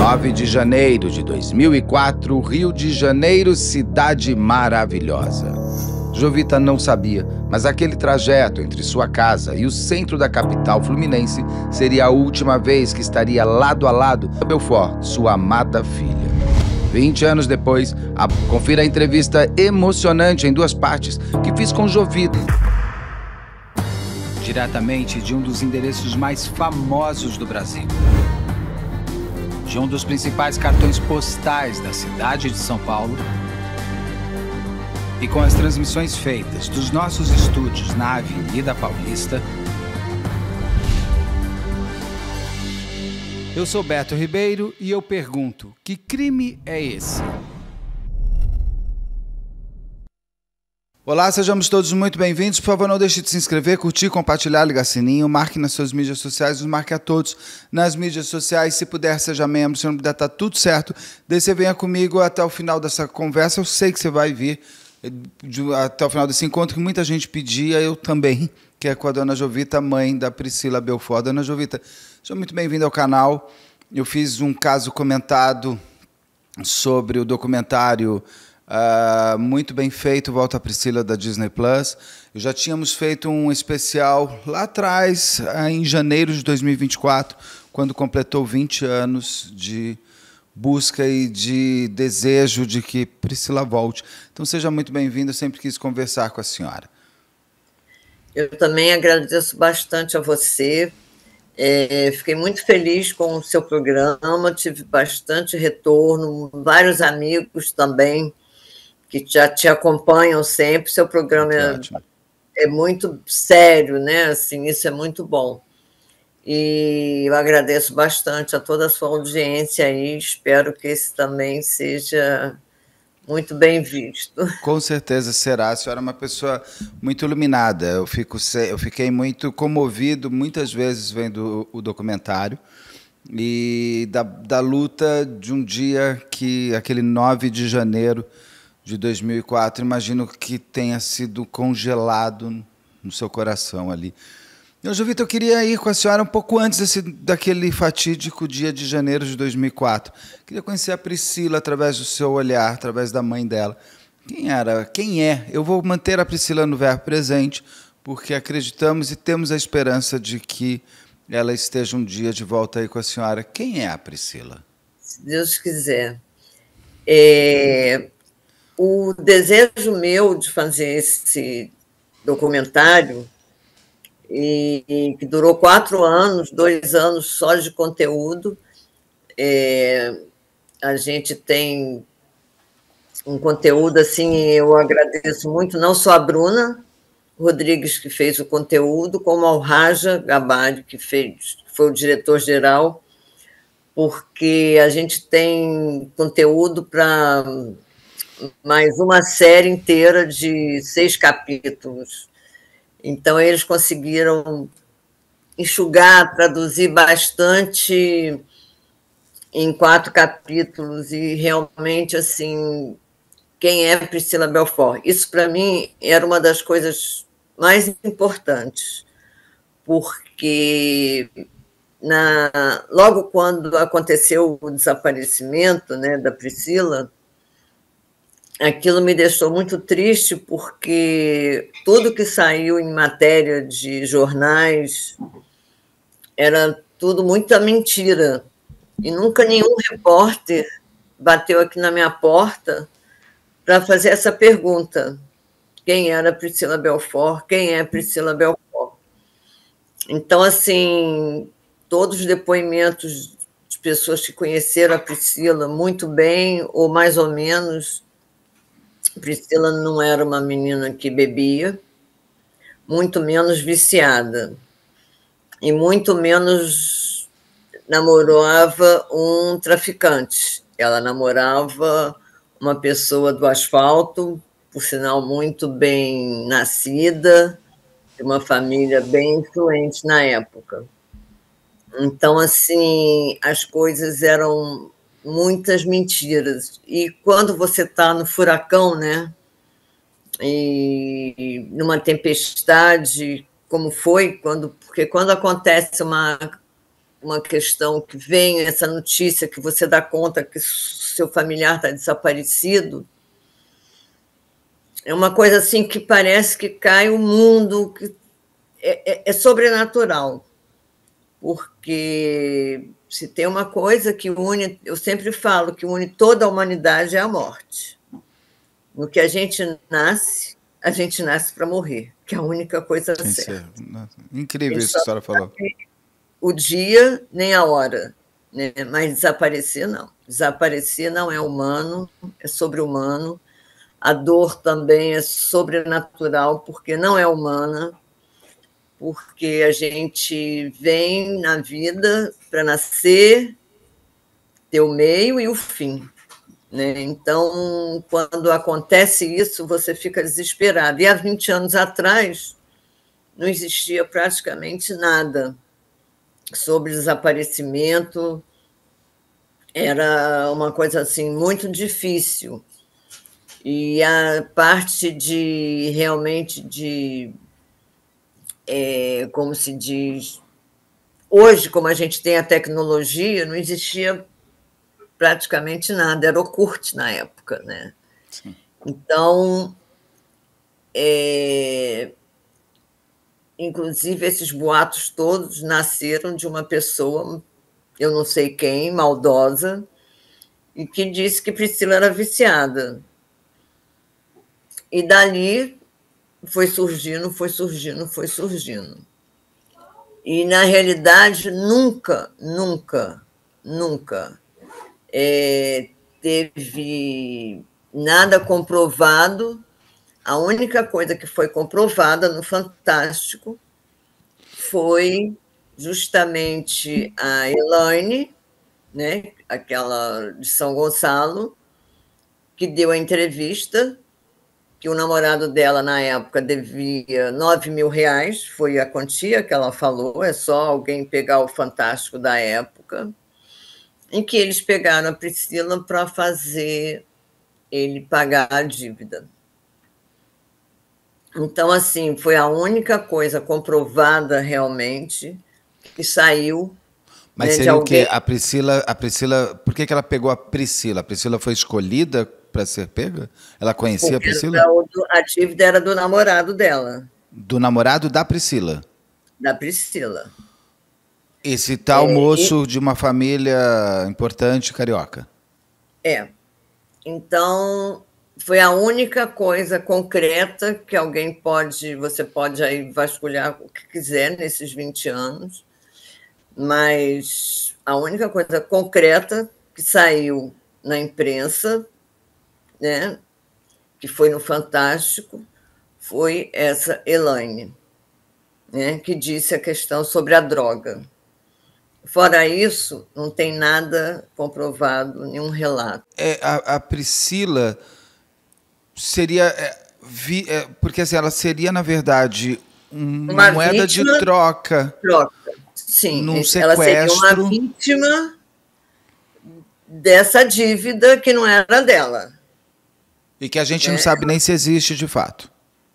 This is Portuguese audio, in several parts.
9 de janeiro de 2004, Rio de Janeiro, cidade maravilhosa. Jovita não sabia, mas aquele trajeto entre sua casa e o centro da capital fluminense seria a última vez que estaria lado a lado com Belfort, sua amada filha. 20 anos depois, confira a entrevista emocionante em 2 partes que fiz com Jovita, diretamente de um dos endereços mais famosos do Brasil, de um dos principais cartões postais da cidade de São Paulo, e com as transmissões feitas dos nossos estúdios na Avenida Paulista. Eu sou Beto Ribeiro e eu pergunto, que crime é esse? Olá, sejamos todos muito bem-vindos. Por favor, não deixe de se inscrever, curtir, compartilhar, ligar sininho, marque nas suas mídias sociais, nos marque a todos nas mídias sociais. Se puder, seja membro, se não puder, tá tudo certo. Daí você venha comigo até o final dessa conversa. Eu sei que você vai vir até o final desse encontro, que muita gente pedia, eu também, que é com a dona Jovita, mãe da Priscila Belfort. Dona Jovita, seja muito bem-vinda ao canal. Eu fiz um caso comentado sobre o documentário muito bem feito, Volta a Priscila, da Disney Plus. Já tínhamos feito um especial lá atrás, em janeiro de 2024, quando completou 20 anos de busca e de desejo de que Priscila volte. Então seja muito bem-vinda, eu sempre quis conversar com a senhora. Eu também agradeço bastante a você. Fiquei muito feliz com o seu programa, tive bastante retorno, vários amigos também que já te acompanham sempre. Seu programa é muito sério, né? Assim, isso é muito bom. E eu agradeço bastante a toda a sua audiência e espero que esse também seja muito bem visto. Com certeza será. A senhora é uma pessoa muito iluminada. Eu fiquei muito comovido muitas vezes vendo o documentário e da luta de um dia que, aquele 9 de janeiro de 2004, imagino que tenha sido congelado no seu coração ali. Jovita, eu queria ir com a senhora um pouco antes daquele fatídico dia de janeiro de 2004. Queria conhecer a Priscila através do seu olhar, através da mãe dela. Quem é? Eu vou manter a Priscila no verbo presente, porque acreditamos e temos a esperança de que ela esteja um dia de volta aí com a senhora. Quem é a Priscila? Se Deus quiser. O desejo meu de fazer esse documentário, e que durou 4 anos, 2 anos só de conteúdo. A gente tem um conteúdo, assim, eu agradeço muito, não só a Bruna Rodrigues, que fez o conteúdo, como ao Raja Gabari, que foi o diretor-geral, porque a gente tem conteúdo para mais uma série inteira de 6 capítulos. Então, eles conseguiram enxugar, traduzir bastante em 4 capítulos e realmente, assim, quem é Priscila Belfort? Isso, para mim, era uma das coisas mais importantes, porque logo quando aconteceu o desaparecimento, né, da Priscila, aquilo me deixou muito triste, porque tudo que saiu em matéria de jornais era tudo muita mentira. E nunca nenhum repórter bateu aqui na minha porta para fazer essa pergunta. Quem era Priscila Belfort? Quem é Priscila Belfort? Então, assim, todos os depoimentos de pessoas que conheceram a Priscila muito bem, ou mais ou menos. Priscila não era uma menina que bebia, muito menos viciada, e muito menos namorava um traficante. Ela namorava uma pessoa do asfalto, por sinal muito bem nascida, de uma família bem influente na época. Então, assim, as coisas eram muitas mentiras. E quando você está no furacão, né, e numa tempestade, como foi, porque quando acontece uma uma questão que vem essa notícia que você dá conta que seu familiar está desaparecido, é uma coisa assim que parece que cai o mundo, que é sobrenatural, porque se tem uma coisa que une, eu sempre falo que une toda a humanidade é a morte. No que a gente nasce para morrer, que é a única coisa certa. Incrível isso que a senhora falou. O dia nem a hora, né? Mas desaparecer não. Desaparecer não é humano, é sobre-humano. A dor também é sobrenatural, porque não é humana, porque a gente vem na vida para nascer, ter o meio e o fim. Né? Então, quando acontece isso, você fica desesperado. E há 20 anos atrás, não existia praticamente nada sobre desaparecimento, era uma coisa assim muito difícil. E a parte de realmente como se diz, hoje, como a gente tem a tecnologia, não existia praticamente nada, era Orkut na época, né? Sim. Então, inclusive, esses boatos todos nasceram de uma pessoa, eu não sei quem, maldosa, e que disse que Priscila era viciada. E dali foi surgindo. E, na realidade, nunca teve nada comprovado. A única coisa que foi comprovada no Fantástico foi justamente a Elaine, né, aquela de São Gonçalo, que deu a entrevista que o namorado dela, na época, devia R$9.000, foi a quantia que ela falou, é só alguém pegar o Fantástico da época, em que eles pegaram a Priscila para fazer ele pagar a dívida. Então, assim, foi a única coisa comprovada realmente que saiu. Mas seria o quê? A Priscila, por que ela pegou a Priscila? A Priscila foi escolhida para ser pega? Ela conhecia a Priscila? A dívida era do namorado dela. Do namorado da Priscila? Da Priscila. Esse tal moço de uma família importante carioca. Então, foi a única coisa concreta que você pode aí vasculhar o que quiser nesses 20 anos, mas a única coisa concreta que saiu na imprensa, né, que foi no Fantástico, foi essa Elaine, né, que disse a questão sobre a droga. Fora isso, não tem nada comprovado, nenhum relato. A Priscila seria... porque assim, ela seria, na verdade, uma moeda de troca. Sim, num ela sequestro. seria uma vítima dessa dívida que não era dela. E que a gente não sabe nem se existe de fato.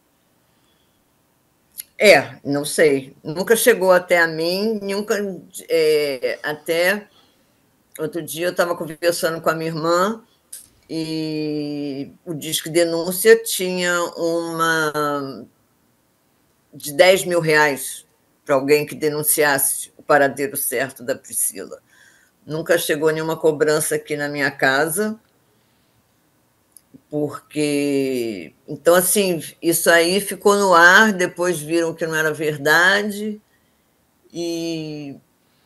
Não sei. Nunca chegou até a mim, nunca. Até outro dia eu estava conversando com a minha irmã e o Disque Denúncia tinha uma de R$10.000 para alguém que denunciasse o paradeiro certo da Priscila. Nunca chegou nenhuma cobrança aqui na minha casa, porque... Então, assim, isso aí ficou no ar, depois viram que não era verdade, e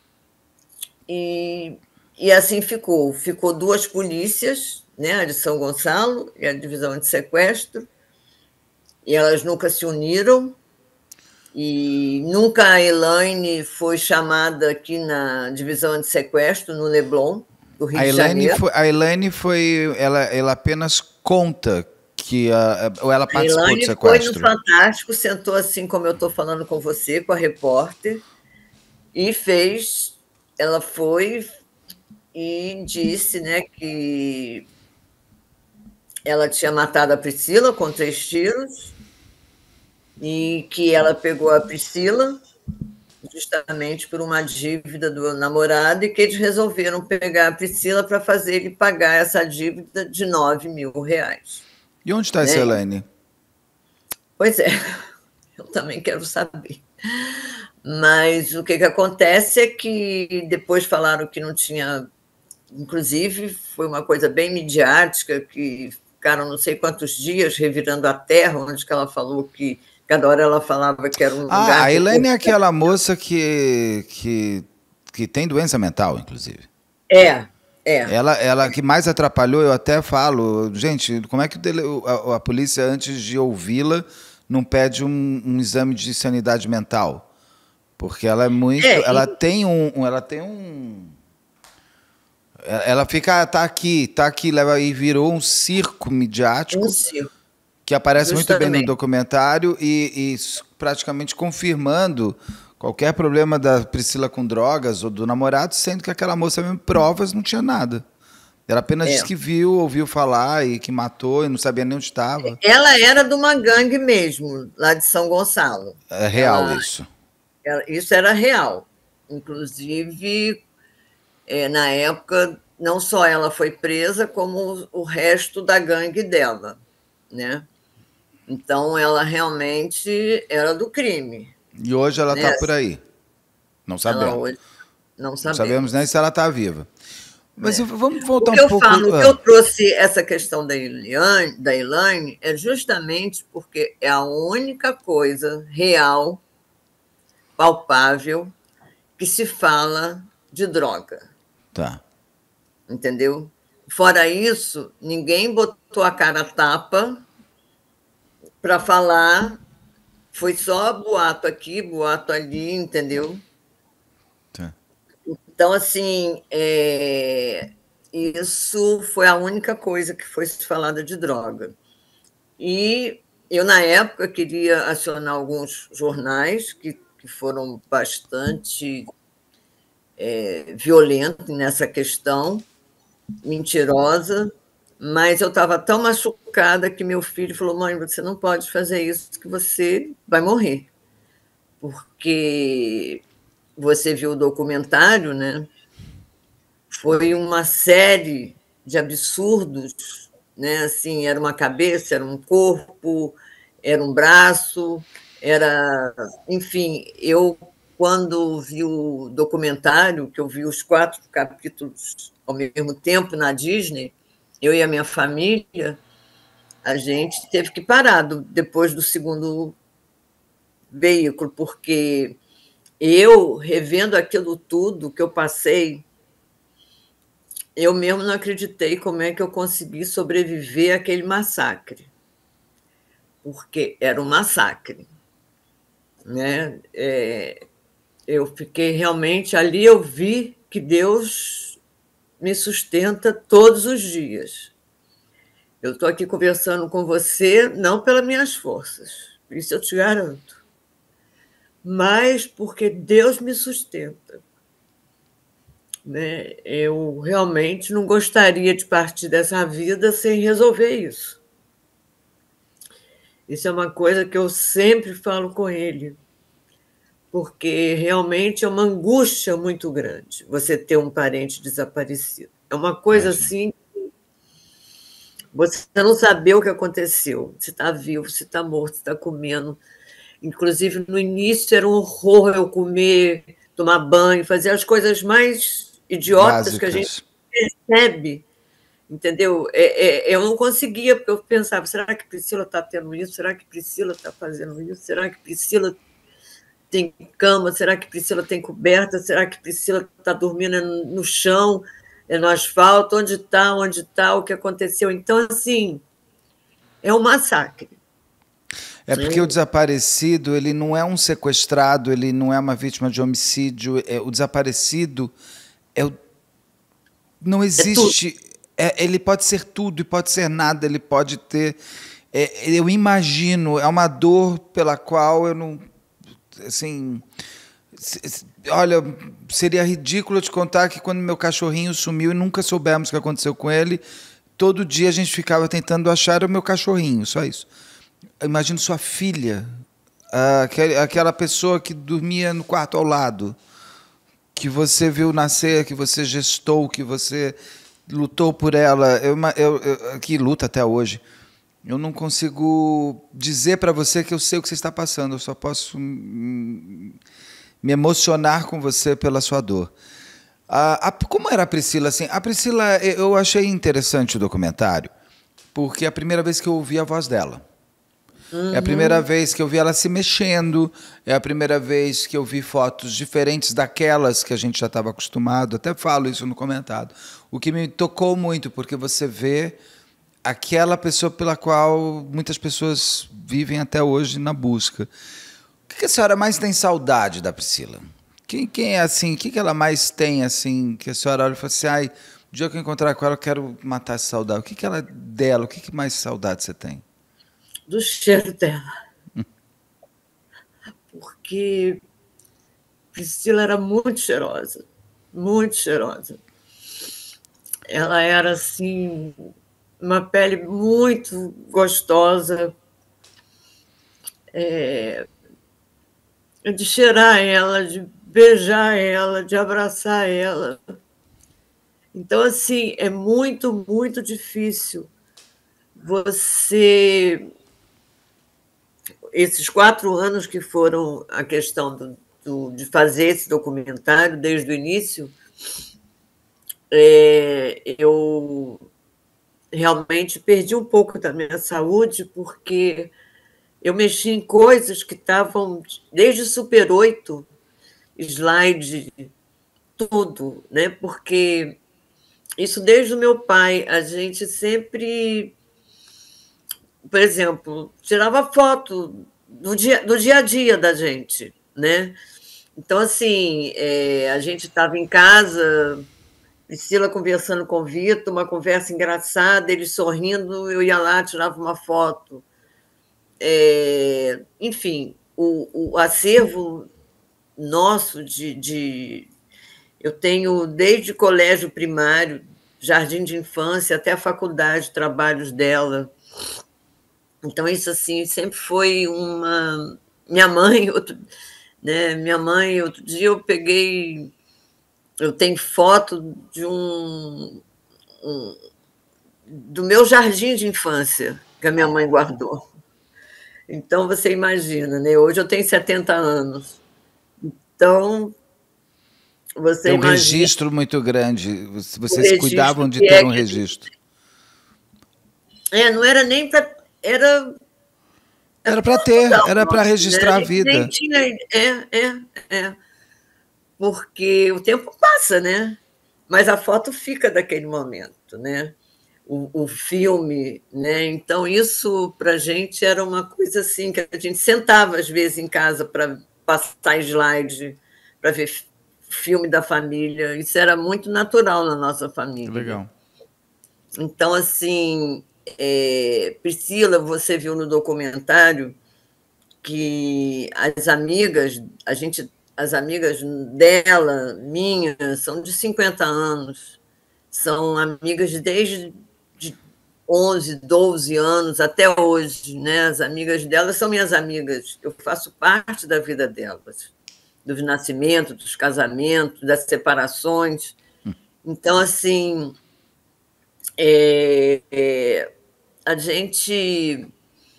assim ficou. Ficou duas polícias, né, a de São Gonçalo e a divisão de sequestro, e elas nunca se uniram, e nunca a Elaine foi chamada aqui na divisão de sequestro, no Leblon, do Rio de Janeiro. A Elaine foi... Ela apenas conta que... ou ela participou do sequestro? A Elaine foi no Fantástico, sentou assim como eu estou falando com você, com a repórter, e fez... Ela foi e disse, né, que ela tinha matado a Priscila com 3 tiros, e que ela pegou a Priscila justamente por uma dívida do namorado e que eles resolveram pegar a Priscila para fazer ele pagar essa dívida de R$ 9.000. E onde está essa Né? Elaine? Pois é, eu também quero saber. Mas o que acontece é que depois falaram que não tinha. Inclusive, foi uma coisa bem midiática, que ficaram não sei quantos dias revirando a terra, onde que ela falou que cada hora ela falava que era um lugar. A Elaine é aquela moça que tem doença mental, inclusive. É. Ela que mais atrapalhou, eu até falo, gente, como é que a polícia, antes de ouvi-la, não pede um exame de sanidade mental? Porque ela é muito. Ela tem um. Ela fica, tá aqui, leva e virou um circo midiático. Que aparece muito bem no documentário e praticamente confirmando qualquer problema da Priscila com drogas ou do namorado, sendo que aquela moça mesmo provas não tinha nada. Ela apenas disse que ouviu falar e que matou e não sabia nem onde estava. Ela era de uma gangue mesmo, lá de São Gonçalo. É real isso. Isso era real. Inclusive, na época, não só ela foi presa, como o resto da gangue dela, né? Então, ela realmente era do crime. E hoje ela está por aí. Não sabemos. Não sabemos nem se ela está viva. Mas vamos voltar um pouco... O que eu trouxe essa questão da Elaine é justamente porque é a única coisa real, palpável, que se fala de droga. Tá. Entendeu? Fora isso, ninguém botou a cara a tapa para falar, foi só boato aqui, boato ali, entendeu? Tá. Então, assim, isso foi a única coisa que foi falada de droga. E eu, na época, queria acionar alguns jornais que foram bastante violentos nessa questão, mentirosa, mas eu estava tão machucada que meu filho falou: mãe, você não pode fazer isso, que você vai morrer. Porque você viu o documentário, né? Foi uma série de absurdos, né? Assim, era uma cabeça, era um corpo, era um braço, enfim, eu, quando vi o documentário, que eu vi os 4 capítulos ao mesmo tempo na Disney, eu e a minha família, a gente teve que parar depois do segundo veículo, porque eu, revendo aquilo tudo que eu passei, eu mesmo não acreditei como é que eu consegui sobreviver àquele massacre, porque era um massacre, né? Eu fiquei realmente ali, eu vi que Deus me sustenta todos os dias. Eu estou aqui conversando com você, não pelas minhas forças, isso eu te garanto, mas porque Deus me sustenta. Né? Eu realmente não gostaria de partir dessa vida sem resolver isso. Isso é uma coisa que eu sempre falo com ele, porque realmente é uma angústia muito grande você ter um parente desaparecido. É uma coisa assim, você não saber o que aconteceu, se está vivo, se está morto, se está comendo. Inclusive, no início era um horror eu comer, tomar banho, fazer as coisas mais idiotas básicas que a gente percebe, entendeu? Eu não conseguia, porque eu pensava, será que Priscila está tendo isso? Será que Priscila está fazendo isso? Será que Priscila tem cama? Será que Priscila tem coberta? Será que Priscila está dormindo no chão, no asfalto? Onde está? O que aconteceu? Então, assim, é um massacre. É porque o desaparecido, ele não é um sequestrado, ele não é uma vítima de homicídio. O desaparecido não existe. Ele pode ser tudo e pode ser nada. Ele pode ter. Eu imagino, é uma dor pela qual eu não. Assim, olha, seria ridículo te contar que quando meu cachorrinho sumiu e nunca soubemos o que aconteceu com ele, todo dia a gente ficava tentando achar o meu cachorrinho, só isso. Eu imagino sua filha Aquela pessoa que dormia no quarto ao lado, que você viu nascer, que você gestou, que você lutou por ela, que luta até hoje. Eu não consigo dizer para você que eu sei o que você está passando, eu só posso me emocionar com você pela sua dor. Como era a Priscila? Assim, a Priscila, eu achei interessante o documentário, porque é a primeira vez que eu ouvi a voz dela. É a primeira vez que eu vi ela se mexendo, é a primeira vez que eu vi fotos diferentes daquelas que a gente já estava acostumado, até falo isso no comentário. O que me tocou muito, porque você vê aquela pessoa pela qual muitas pessoas vivem até hoje na busca. O que a senhora mais tem saudade da Priscila? Quem é assim? O que ela mais tem assim que a senhora olha e fala assim, ai, o dia que eu encontrar com ela, eu quero matar essa saudade. O que ela dela? O que mais saudade você tem? Do cheiro dela. Porque Priscila era muito cheirosa, muito cheirosa. Ela era assim, uma pele muito gostosa, de cheirar ela, de beijar ela, de abraçar ela. Então, assim, é muito, muito difícil você... Esses 4 anos que foram a questão de fazer esse documentário, desde o início, eu realmente perdi um pouco da minha saúde, porque eu mexi em coisas que estavam desde Super 8, slide, tudo, né? Porque isso desde o meu pai, a gente sempre, por exemplo, tirava foto do dia a dia da gente, né? Então, assim, a gente estava em casa, Priscila conversando com o Vitor, uma conversa engraçada, ele sorrindo, eu ia lá, tirava uma foto. Enfim, o acervo nosso eu tenho desde colégio primário, jardim de infância, até a faculdade, trabalhos dela. Então, isso assim, sempre foi uma... Minha mãe, outro dia eu peguei... Eu tenho foto do meu jardim de infância, que a minha mãe guardou. Então, você imagina, né? Hoje eu tenho 70 anos. Então, você Tem um imagina registro muito grande. o Vocês cuidavam registro de que ter é um que... registro. não era nem para... Era Era para ter, era Portugal, para né? A registrar a gente nem vida. tinha... Porque o tempo passa, né? Mas a foto fica daquele momento, né? O filme, né? Então, isso para a gente era uma coisa assim, que a gente sentava às vezes em casa para passar slide, para ver filme da família. Isso era muito natural na nossa Que família. legal. Então, assim, Priscila, você viu no documentário que as amigas dela, minhas, são de 50 anos, são amigas desde de 11, 12 anos até hoje, né? As amigas delas são minhas amigas, eu faço parte da vida delas, dos nascimentos, dos casamentos, das separações. Então, assim, a gente,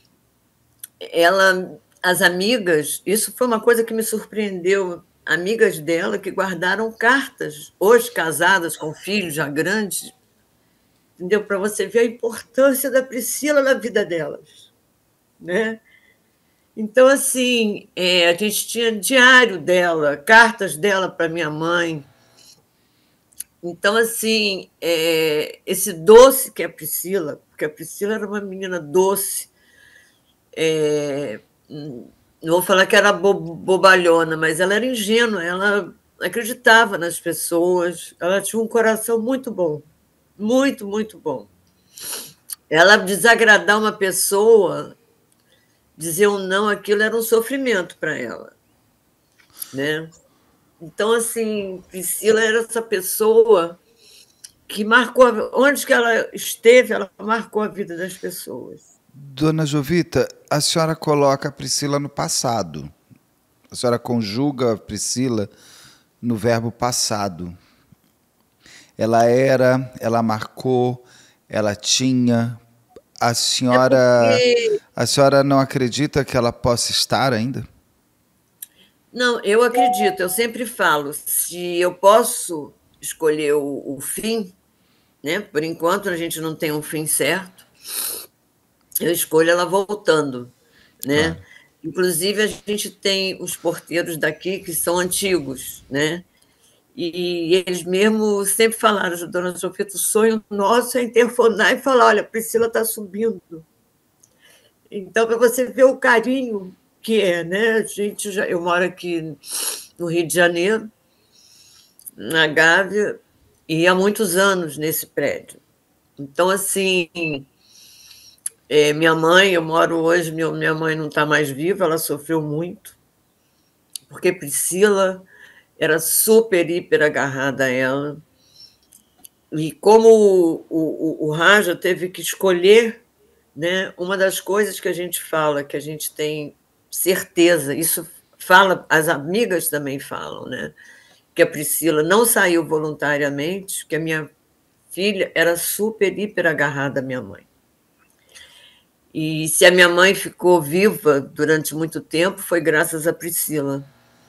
as amigas, isso foi uma coisa que me surpreendeu, amigas dela que guardaram cartas, hoje casadas com filhos já grandes, entendeu? Para você ver a importância da Priscila na vida delas, né? Então, assim, a gente tinha diário dela, cartas dela para minha mãe. Então, assim, esse doce que é a Priscila, porque a Priscila era uma menina doce, não vou falar que era bobalhona, mas ela era ingênua, ela acreditava nas pessoas, ela tinha um coração muito bom, muito, muito bom. Ela desagradar uma pessoa, dizer um não, aquilo era um sofrimento para ela, né? Então, assim, Priscila era essa pessoa que marcou, onde que ela esteve, ela marcou a vida das pessoas. Dona Jovita, a senhora coloca a Priscila no passado. A senhora conjuga a Priscila no verbo passado. Ela era, ela marcou, ela tinha. A senhora, Porque... a senhora não acredita que ela possa estar ainda? Não, eu acredito, eu sempre falo, se eu posso escolher o fim, né? Por enquanto a gente não tem um fim certo, eu escolho ela voltando, né? Claro. Inclusive, a gente tem os porteiros daqui que são antigos, né? E eles mesmos sempre falaram, dona Sofia, o sonho nosso é interfonar e falar, olha, a Priscila está subindo. Então, para você ver o carinho que é, né? Eu moro aqui no Rio de Janeiro, na Gávea, e há muitos anos nesse prédio. Então, assim, minha mãe, eu moro hoje, minha mãe não está mais viva, ela sofreu muito, porque Priscila era super, hiper agarrada a ela. E como o Raja teve que escolher, né, uma das coisas que a gente fala, que a gente tem certeza, isso fala, as amigas também falam, né, que a Priscila não saiu voluntariamente, que a minha filha era super, hiper agarrada à minha mãe. E se a minha mãe ficou viva durante muito tempo, foi graças a Priscila,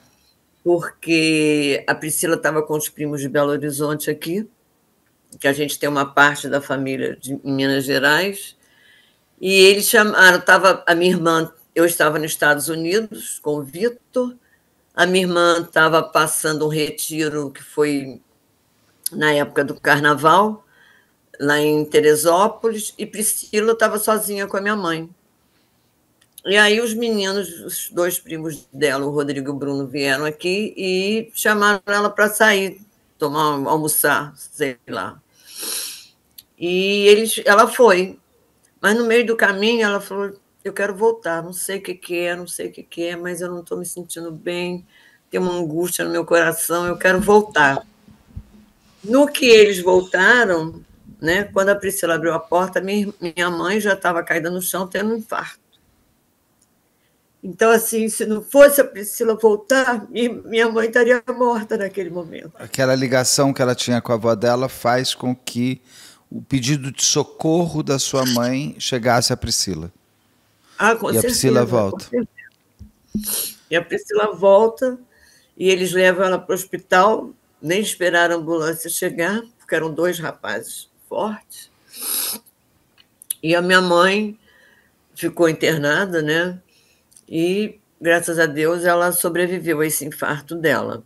porque a Priscila estava com os primos de Belo Horizonte aqui, que a gente tem uma parte da família em Minas Gerais, e eles chamaram, estava a minha irmã, eu estava nos Estados Unidos com o Vitor, a minha irmã estava passando um retiro que foi na época do Carnaval, lá em Teresópolis, e Priscila estava sozinha com a minha mãe. E aí os meninos, os dois primos dela, o Rodrigo e o Bruno, vieram aqui e chamaram ela para sair, almoçar, sei lá. E ela foi. Mas no meio do caminho ela falou, eu quero voltar, não sei o que é, não sei o que é, mas eu não estou me sentindo bem, tem uma angústia no meu coração, eu quero voltar. No que eles voltaram, né, quando a Priscila abriu a porta, minha mãe já estava caída no chão, tendo um infarto. Então, assim, se não fosse a Priscila voltar, minha mãe estaria morta naquele momento. Aquela ligação que ela tinha com a avó dela faz com que o pedido de socorro da sua mãe chegasse a Priscila. Ah, com e certeza. A Priscila volta. E a Priscila volta, e eles levam ela para o hospital, nem esperaram a ambulância chegar, porque eram dois rapazes fortes. E a minha mãe ficou internada, né? E, graças a Deus, ela sobreviveu a esse infarto dela.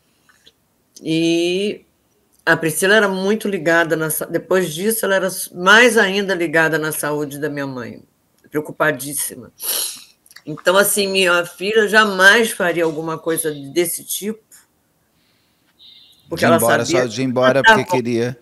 E a Priscila era muito ligada, depois disso, ela era mais ainda ligada na saúde da minha mãe, preocupadíssima. Então, assim, minha filha jamais faria alguma coisa desse tipo, porque ela sabia... Só de ir embora porque queria...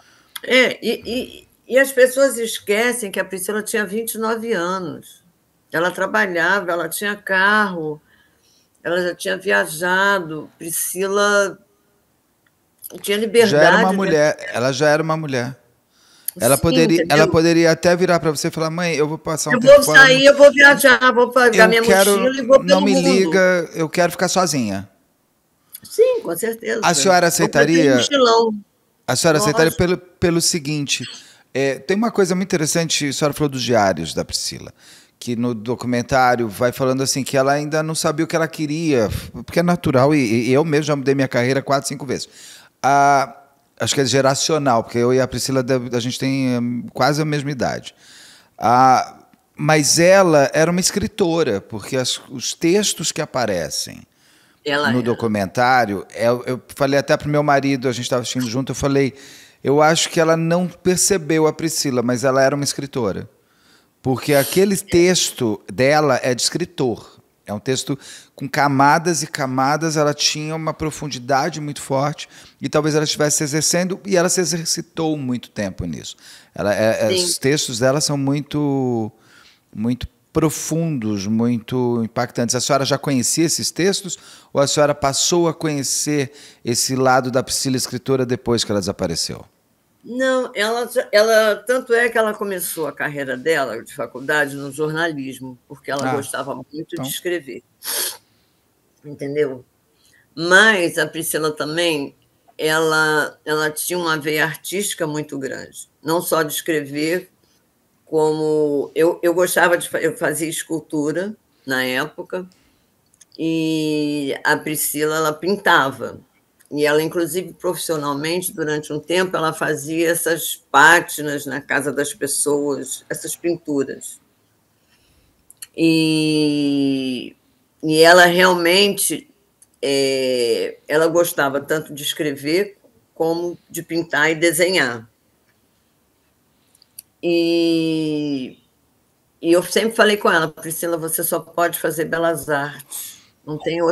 E as pessoas esquecem que a Priscila tinha 29 anos. Ela trabalhava, ela tinha carro, ela já tinha viajado. Priscila tinha liberdade. Ela já era uma mulher. Ela poderia até virar para você e falar, mãe, eu vou passar um tempo fora. Eu vou sair, eu vou viajar, vou pegar minha mochila e vou pelo mundo. Não me liga, eu quero ficar sozinha. Sim, com certeza. A senhora aceitaria? A senhora aceitaria pelo seguinte, tem uma coisa muito interessante, a senhora falou dos diários da Priscila, que no documentário vai falando assim, que ela ainda não sabia o que ela queria, porque é natural, e eu mesmo já mudei minha carreira 4, 5 vezes. Acho que é geracional, porque eu e a Priscila, a gente tem quase a mesma idade. Mas ela era uma escritora, porque os textos que aparecem no documentário, eu falei até para o meu marido, a gente estava assistindo junto, eu falei, eu acho que ela não percebeu a Priscila, mas ela era uma escritora. Porque aquele texto dela é de escritor. É um texto com camadas e camadas, ela tinha uma profundidade muito forte e talvez ela estivesse se exercendo, e ela se exercitou muito tempo nisso. Os textos dela são muito, muito profundos, muito impactantes. A senhora já conhecia esses textos ou a senhora passou a conhecer esse lado da Priscila escritora depois que ela desapareceu? Não, ela tanto é que ela começou a carreira dela de faculdade no jornalismo, porque ela Ah, gostava muito de então. escrever, entendeu? Mas a Priscila também, ela tinha uma veia artística muito grande, não só de escrever, como eu gostava eu fazia escultura na época, e a Priscila ela pintava. E ela, inclusive, profissionalmente, durante um tempo, ela fazia essas pátinas na casa das pessoas, essas pinturas. E, e ela realmente ela gostava tanto de escrever como de pintar e desenhar. E, e eu sempre falei com ela, Priscila, você só pode fazer belas artes, não tem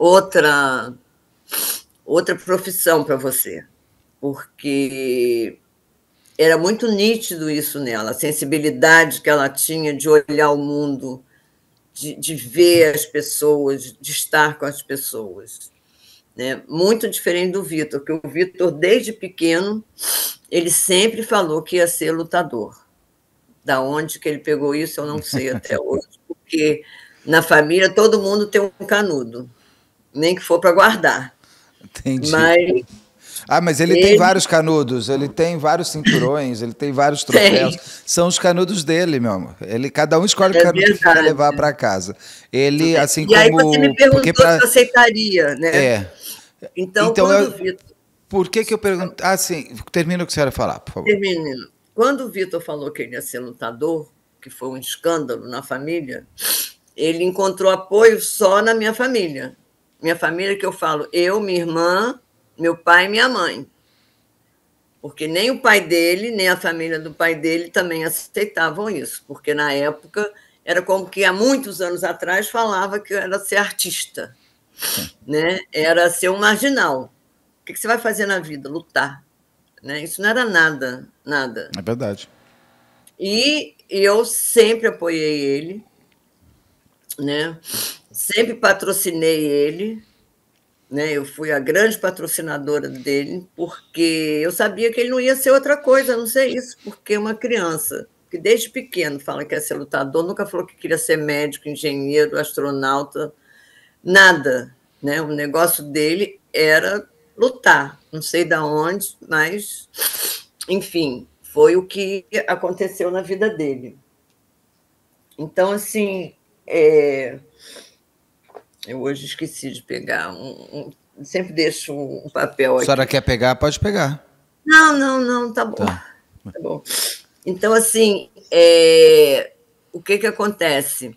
outra profissão para você, porque era muito nítido isso nela, a sensibilidade que ela tinha de olhar o mundo, de ver as pessoas, de estar com as pessoas. Né? Muito diferente do Vitor, que o Vitor, desde pequeno, ele sempre falou que ia ser lutador. Da onde que ele pegou isso, eu não sei até hoje, porque na família todo mundo tem um canudo, nem que for para guardar. Entendi. Mas Ah, mas ele tem ele vários canudos, ele tem vários cinturões, ele tem vários troféus. tem, São os canudos dele, meu amor. Cada um escolhe o é canudo que quer levar verdade. para casa. Ele, assim E aí você me como. Porque perguntou se para. eu aceitaria, né? É. Então, Então, quando o Vitor por que eu pergunto. Ah, sim, termina o que você ia falar, por favor. termina, quando o Vitor falou que ele ia ser lutador, que foi um escândalo na família, ele encontrou apoio só na minha família. Minha família que eu falo, eu, minha irmã, meu pai e minha mãe. Porque nem o pai dele, nem a família do pai dele também aceitavam isso, porque na época era como que há muitos anos atrás falava que era ser artista, Sim, né? Era ser um marginal. O que você vai fazer na vida? Lutar. Né? Isso não era nada, nada. é verdade. E eu sempre apoiei ele, né? Sempre patrocinei ele, né? Eu fui a grande patrocinadora dele, porque eu sabia que ele não ia ser outra coisa, a não ser isso, porque uma criança que desde pequeno fala que quer ser lutador, nunca falou que queria ser médico, engenheiro, astronauta, nada, né? O negócio dele era lutar, não sei de onde, mas, enfim, foi o que aconteceu na vida dele. Então, assim, eu hoje esqueci de pegar sempre deixo um papel A senhora aqui. quer pegar? Pode pegar. Não, não, não, tá bom. Tá. Tá bom. Então, assim, o que acontece?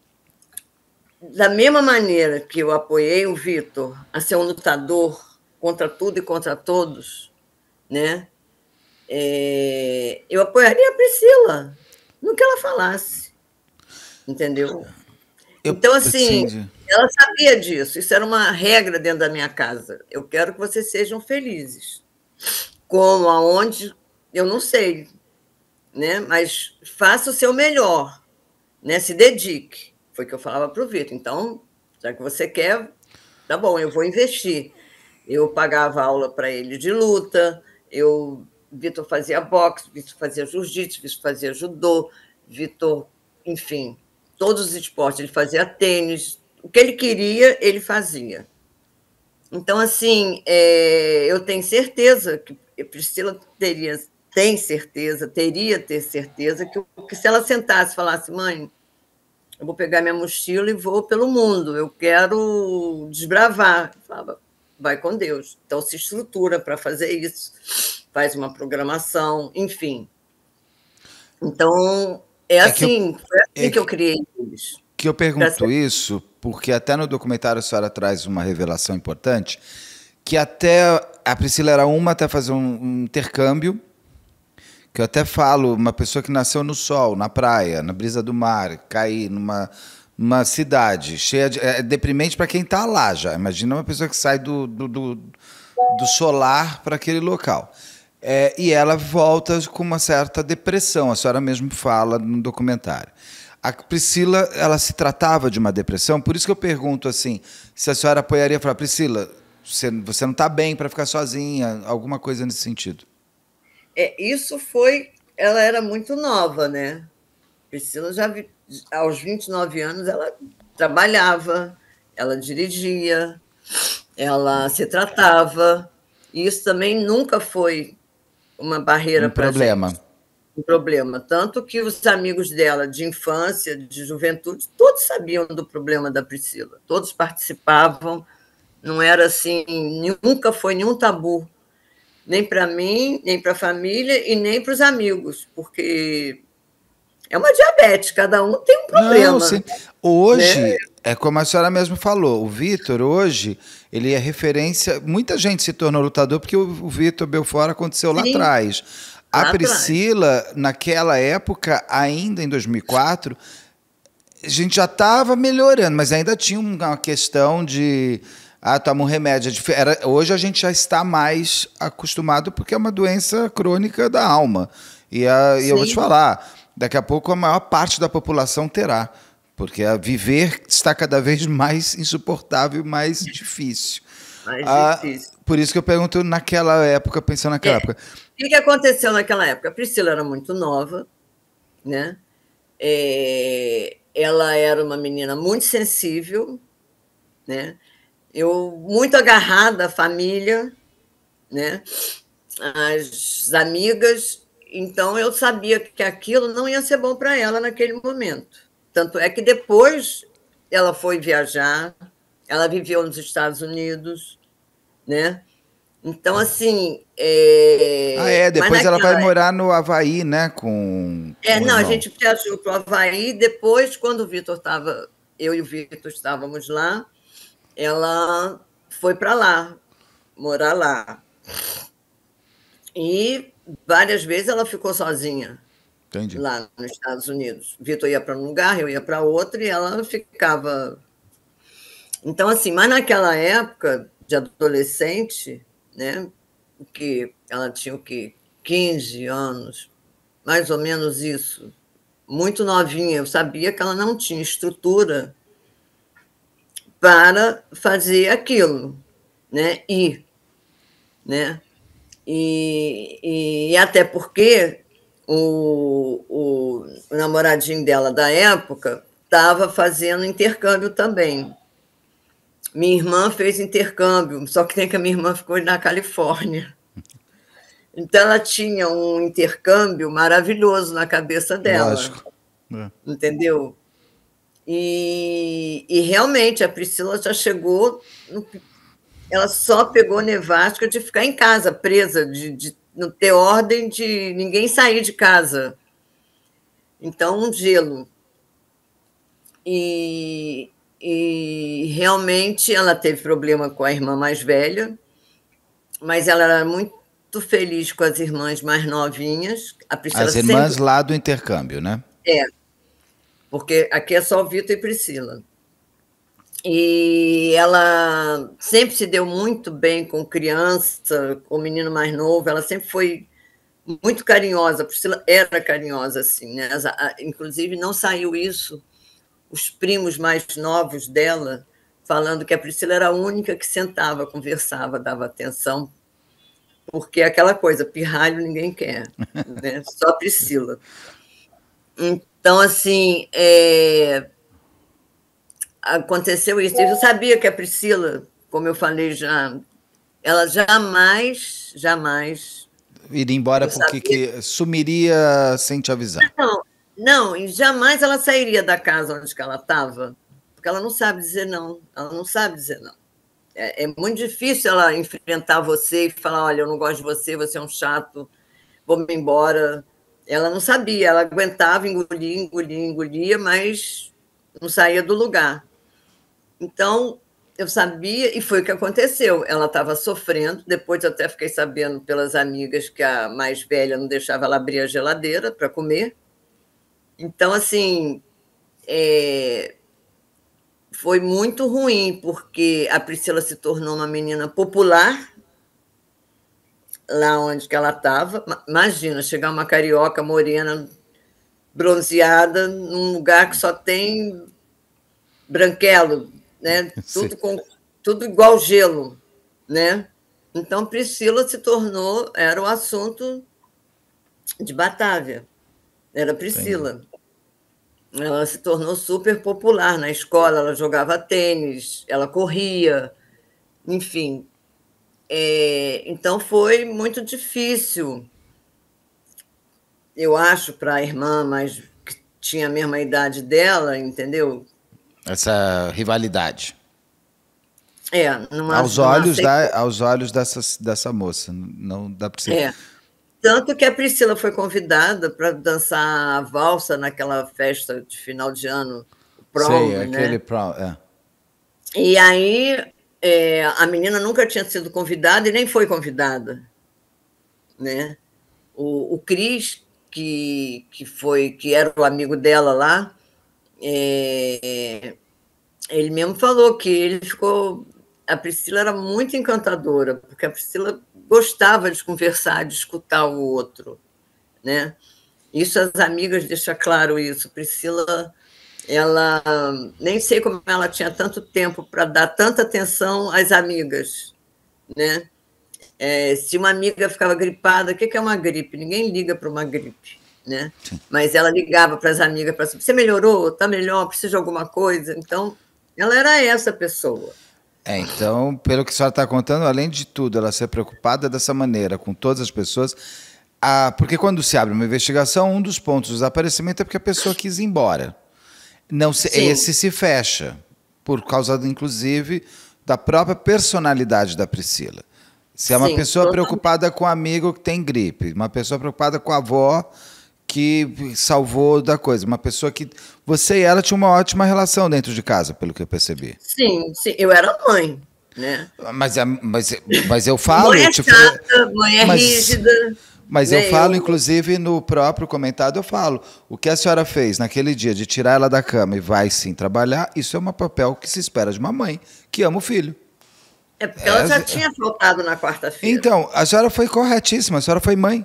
Da mesma maneira que eu apoiei o Vitor a ser um lutador contra tudo e contra todos, né? Eu apoiaria a Priscila no que ela falasse, entendeu? Eu, Então, assim, sim, ela sabia disso, isso era uma regra dentro da minha casa. Eu quero que vocês sejam felizes. Como, aonde, eu não sei, né? Mas faça o seu melhor, né? Se dedique. Foi o que eu falava para o Vitor. Então, já que você quer, tá bom, eu vou investir. Eu pagava aula para ele de luta, Vitor fazia boxe, Vitor fazia jiu-jitsu, Vitor fazia judô, Vitor, enfim, todos os esportes, ele fazia tênis, o que ele queria, ele fazia. Então, assim, eu tenho certeza que a Priscila teria ter certeza que se ela sentasse e falasse, mãe, eu vou pegar minha mochila e vou pelo mundo, eu quero desbravar. Eu falava, vai com Deus. Então, se estrutura para fazer isso, faz uma programação, enfim. Então, é que eu, foi assim é que eu criei eles. que eu Pra ser- pergunto isso porque até no documentário a senhora traz uma revelação importante, que até a Priscila era uma até fazer um intercâmbio, que eu até falo, uma pessoa que nasceu no sol, na praia, na brisa do mar, cair numa cidade cheia de... É deprimente para quem está lá já. Imagina uma pessoa que sai do solar para aquele local. E ela volta com uma certa depressão, a senhora mesmo fala no documentário. A Priscila, ela se tratava de uma depressão, por isso que eu pergunto assim, se a senhora apoiaria, falar, Priscila, você não está bem para ficar sozinha, alguma coisa nesse sentido. isso foi... Ela era muito nova, né? Priscila já, aos 29 anos, ela trabalhava, ela dirigia, ela se tratava, e isso também nunca foi uma barreira Um para a problema. gente, um problema. Tanto que os amigos dela de infância, de juventude, todos sabiam do problema da Priscila, todos participavam, não era assim, nunca foi nenhum tabu, nem para mim, nem para a família e nem para os amigos, porque é uma diabetes, cada um tem um Não, problema, sim. né? Hoje, é como a senhora mesmo falou, o Vitor hoje, ele é referência. Muita gente se tornou lutador porque o Vitor Belfort aconteceu lá Sim, atrás. A lá atrás. Priscila, naquela época, ainda em 2004, a gente já estava melhorando, mas ainda tinha uma questão de. Ah, toma um remédio. Hoje a gente já está mais acostumado porque é uma doença crônica da alma. E eu vou te Sim, falar, daqui a pouco a maior parte da população terá, porque a viver está cada vez mais insuportável, mais difícil. mais Ah, difícil. por isso que eu pergunto naquela época, pensando naquela É. época. O que aconteceu naquela época? A Priscila era muito nova, né? Ela era uma menina muito sensível, né? Eu muito agarrada à família, né? Às amigas, então eu sabia que aquilo não ia ser bom para ela naquele momento. Tanto é que depois ela foi viajar, ela viveu nos Estados Unidos, né? Então, assim, Ah, é, mas depois ela vai naquela. morar no Havaí, né, com o Não, a irmão. gente viajou para o Havaí, depois, quando o Vitor estava, eu e o Vitor estávamos lá, ela foi para lá, morar lá. E várias vezes ela ficou sozinha Entendi. lá nos Estados Unidos. Vitor ia para um lugar, eu ia para outro, e ela ficava. Então, assim, mas naquela época de adolescente, né, que ela tinha o quê? 15 anos, mais ou menos isso, muito novinha, eu sabia que ela não tinha estrutura para fazer aquilo, né? Né? E até porque o namoradinho dela da época estava fazendo intercâmbio também. Minha irmã fez intercâmbio, só que tem que a minha irmã ficou na Califórnia. Então ela tinha um intercâmbio maravilhoso na cabeça dela, Lógico. É. entendeu? E realmente a Priscila já chegou, ela só pegou nevasca de ficar em casa, presa, de não ter ordem de ninguém sair de casa. Então, um gelo. E, e realmente ela teve problema com a irmã mais velha, mas ela era muito feliz com as irmãs mais novinhas. A Priscila As irmãs sempre lá do intercâmbio, né? é, porque aqui é só Vitor e Priscila. E ela sempre se deu muito bem com criança, com o menino mais novo, ela sempre foi muito carinhosa, a Priscila era carinhosa, assim, né? Inclusive, não saiu isso, os primos mais novos dela, falando que a Priscila era a única que sentava, conversava, dava atenção, porque é aquela coisa, pirralho ninguém quer, né? Só a Priscila. Então, assim, aconteceu isso. Eu sabia que a Priscila, como eu falei já, ela jamais, Ir embora eu porque sabia. que sumiria sem te avisar. Não, não, e jamais ela sairia da casa onde ela estava, porque ela não sabe dizer não, ela não sabe dizer não. É muito difícil ela enfrentar você e falar, olha, eu não gosto de você, você é um chato, vou-me embora. Ela não sabia, ela aguentava, engolia, mas não saía do lugar. Então, eu sabia, e foi o que aconteceu. Ela estava sofrendo, depois eu até fiquei sabendo pelas amigas que a mais velha não deixava ela abrir a geladeira para comer. Então, assim, foi muito ruim, porque a Priscila se tornou uma menina popular lá onde que ela estava. Imagina, chegar uma carioca morena, bronzeada, num lugar que só tem branquelo, né? Sim. Tudo igual gelo, né? Então Priscila se tornou, era o assunto de Batávia. Era Entendi. Priscila. Ela se tornou super popular na escola, ela jogava tênis, ela corria, enfim. Então foi muito difícil, eu acho, para a irmã, mas que tinha a mesma idade dela, entendeu? Essa rivalidade. Não aceitou. Aos olhos dessa moça. Não dá para você. É. Tanto que a Priscila foi convidada para dançar a valsa naquela festa de final de ano, o Sei, prom, aquele né? prom. É. E aí a menina nunca tinha sido convidada e nem foi convidada, né? O Cris, que era o amigo dela lá, ele mesmo falou que ele ficou. A Priscila era muito encantadora, porque a Priscila gostava de conversar, de escutar o outro, né? Isso as amigas deixam claro isso. Priscila, ela nem sei como ela tinha tanto tempo para dar tanta atenção às amigas, né? Se uma amiga ficava gripada, o que é uma gripe? Ninguém liga para uma gripe, né? Mas ela ligava para as amigas para saber, você melhorou? Está melhor? Precisa de alguma coisa? Então, ela era essa pessoa. Então, pelo que a senhora está contando, além de tudo, ela ser preocupada dessa maneira com todas as pessoas, porque quando se abre uma investigação, um dos pontos do desaparecimento é porque a pessoa quis ir embora. Não se, Sim, esse se fecha, por causa, inclusive, da própria personalidade da Priscila. Se é uma sim, pessoa preocupada com o amigo que tem gripe, uma pessoa preocupada com a avó que salvou da coisa, uma pessoa que... Você e ela tinham uma ótima relação dentro de casa, pelo que eu percebi. sim, sim. Eu era mãe, né? Mas eu Mãe falo, é chata, mãe é mas, rígida, mas eu né? falo, inclusive, no próprio comentário, eu falo, o que a senhora fez naquele dia de tirar ela da cama e vai sim trabalhar, isso é um papel que se espera de uma mãe que ama o filho. É porque ela já tinha faltado na quarta-feira. Então, a senhora foi corretíssima, a senhora foi mãe.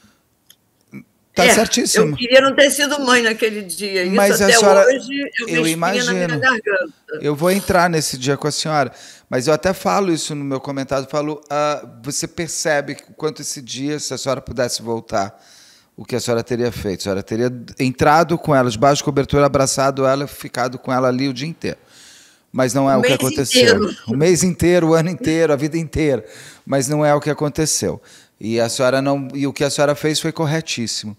Tá Eu certíssima. queria não ter sido mãe naquele dia. Isso Mas a até senhora, hoje é uma eu espinha na minha imagino. garganta. Eu vou entrar nesse dia com a senhora, mas eu até falo isso no meu comentário, falo, você percebe o quanto esse dia, se a senhora pudesse voltar, o que a senhora teria feito? A senhora teria entrado com ela, debaixo de cobertura, abraçado ela, ficado com ela ali o dia inteiro. Mas não O é o que mês aconteceu. inteiro. O mês inteiro, o ano inteiro, a vida inteira. Mas não é o que aconteceu. E a senhora não, e o que a senhora fez foi corretíssimo.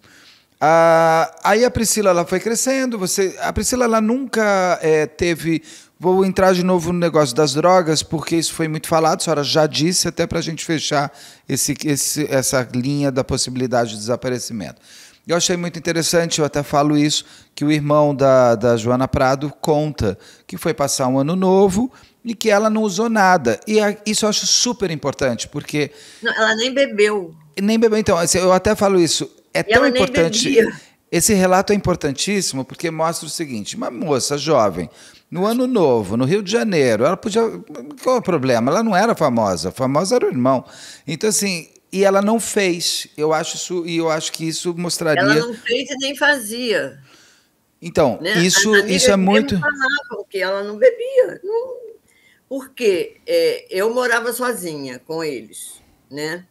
Aí a Priscila ela foi crescendo. A Priscila ela nunca teve. Vou entrar de novo no negócio das drogas, porque isso foi muito falado. A senhora já disse, até para a gente fechar essa linha da possibilidade de desaparecimento. Eu achei muito interessante, eu até falo isso, que o irmão da Joana Prado conta que foi passar um ano novo e que ela não usou nada. E isso eu acho super importante, porque Não, ela nem bebeu. nem bebeu. Então, assim, eu até falo isso, é E tão ela nem importante. bebia. Esse relato é importantíssimo porque mostra o seguinte: uma moça jovem, no ano novo, no Rio de Janeiro, ela podia. Qual é o problema? Ela não era famosa, famosa era o irmão. Então, assim, e ela não fez. Eu acho isso, e eu acho que isso Ela mostraria. não fez e nem fazia. Então, Né? As isso amigas é mesmo muito. falavam que ela não bebia. Não, porque eu morava sozinha com eles, né?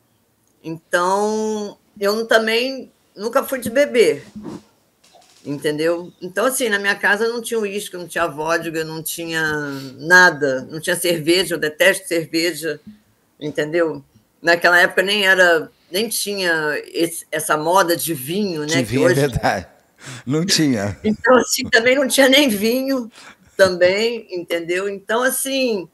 Então, eu também nunca fui de beber, entendeu? Então, assim, na minha casa não tinha uísque, não tinha vodka, não tinha nada, não tinha cerveja, eu detesto cerveja, entendeu? Naquela época nem tinha essa moda de vinho, De né? Que vinho é hoje. verdade. Não tinha. Então, assim, também não tinha nem vinho, também, entendeu? Então, assim,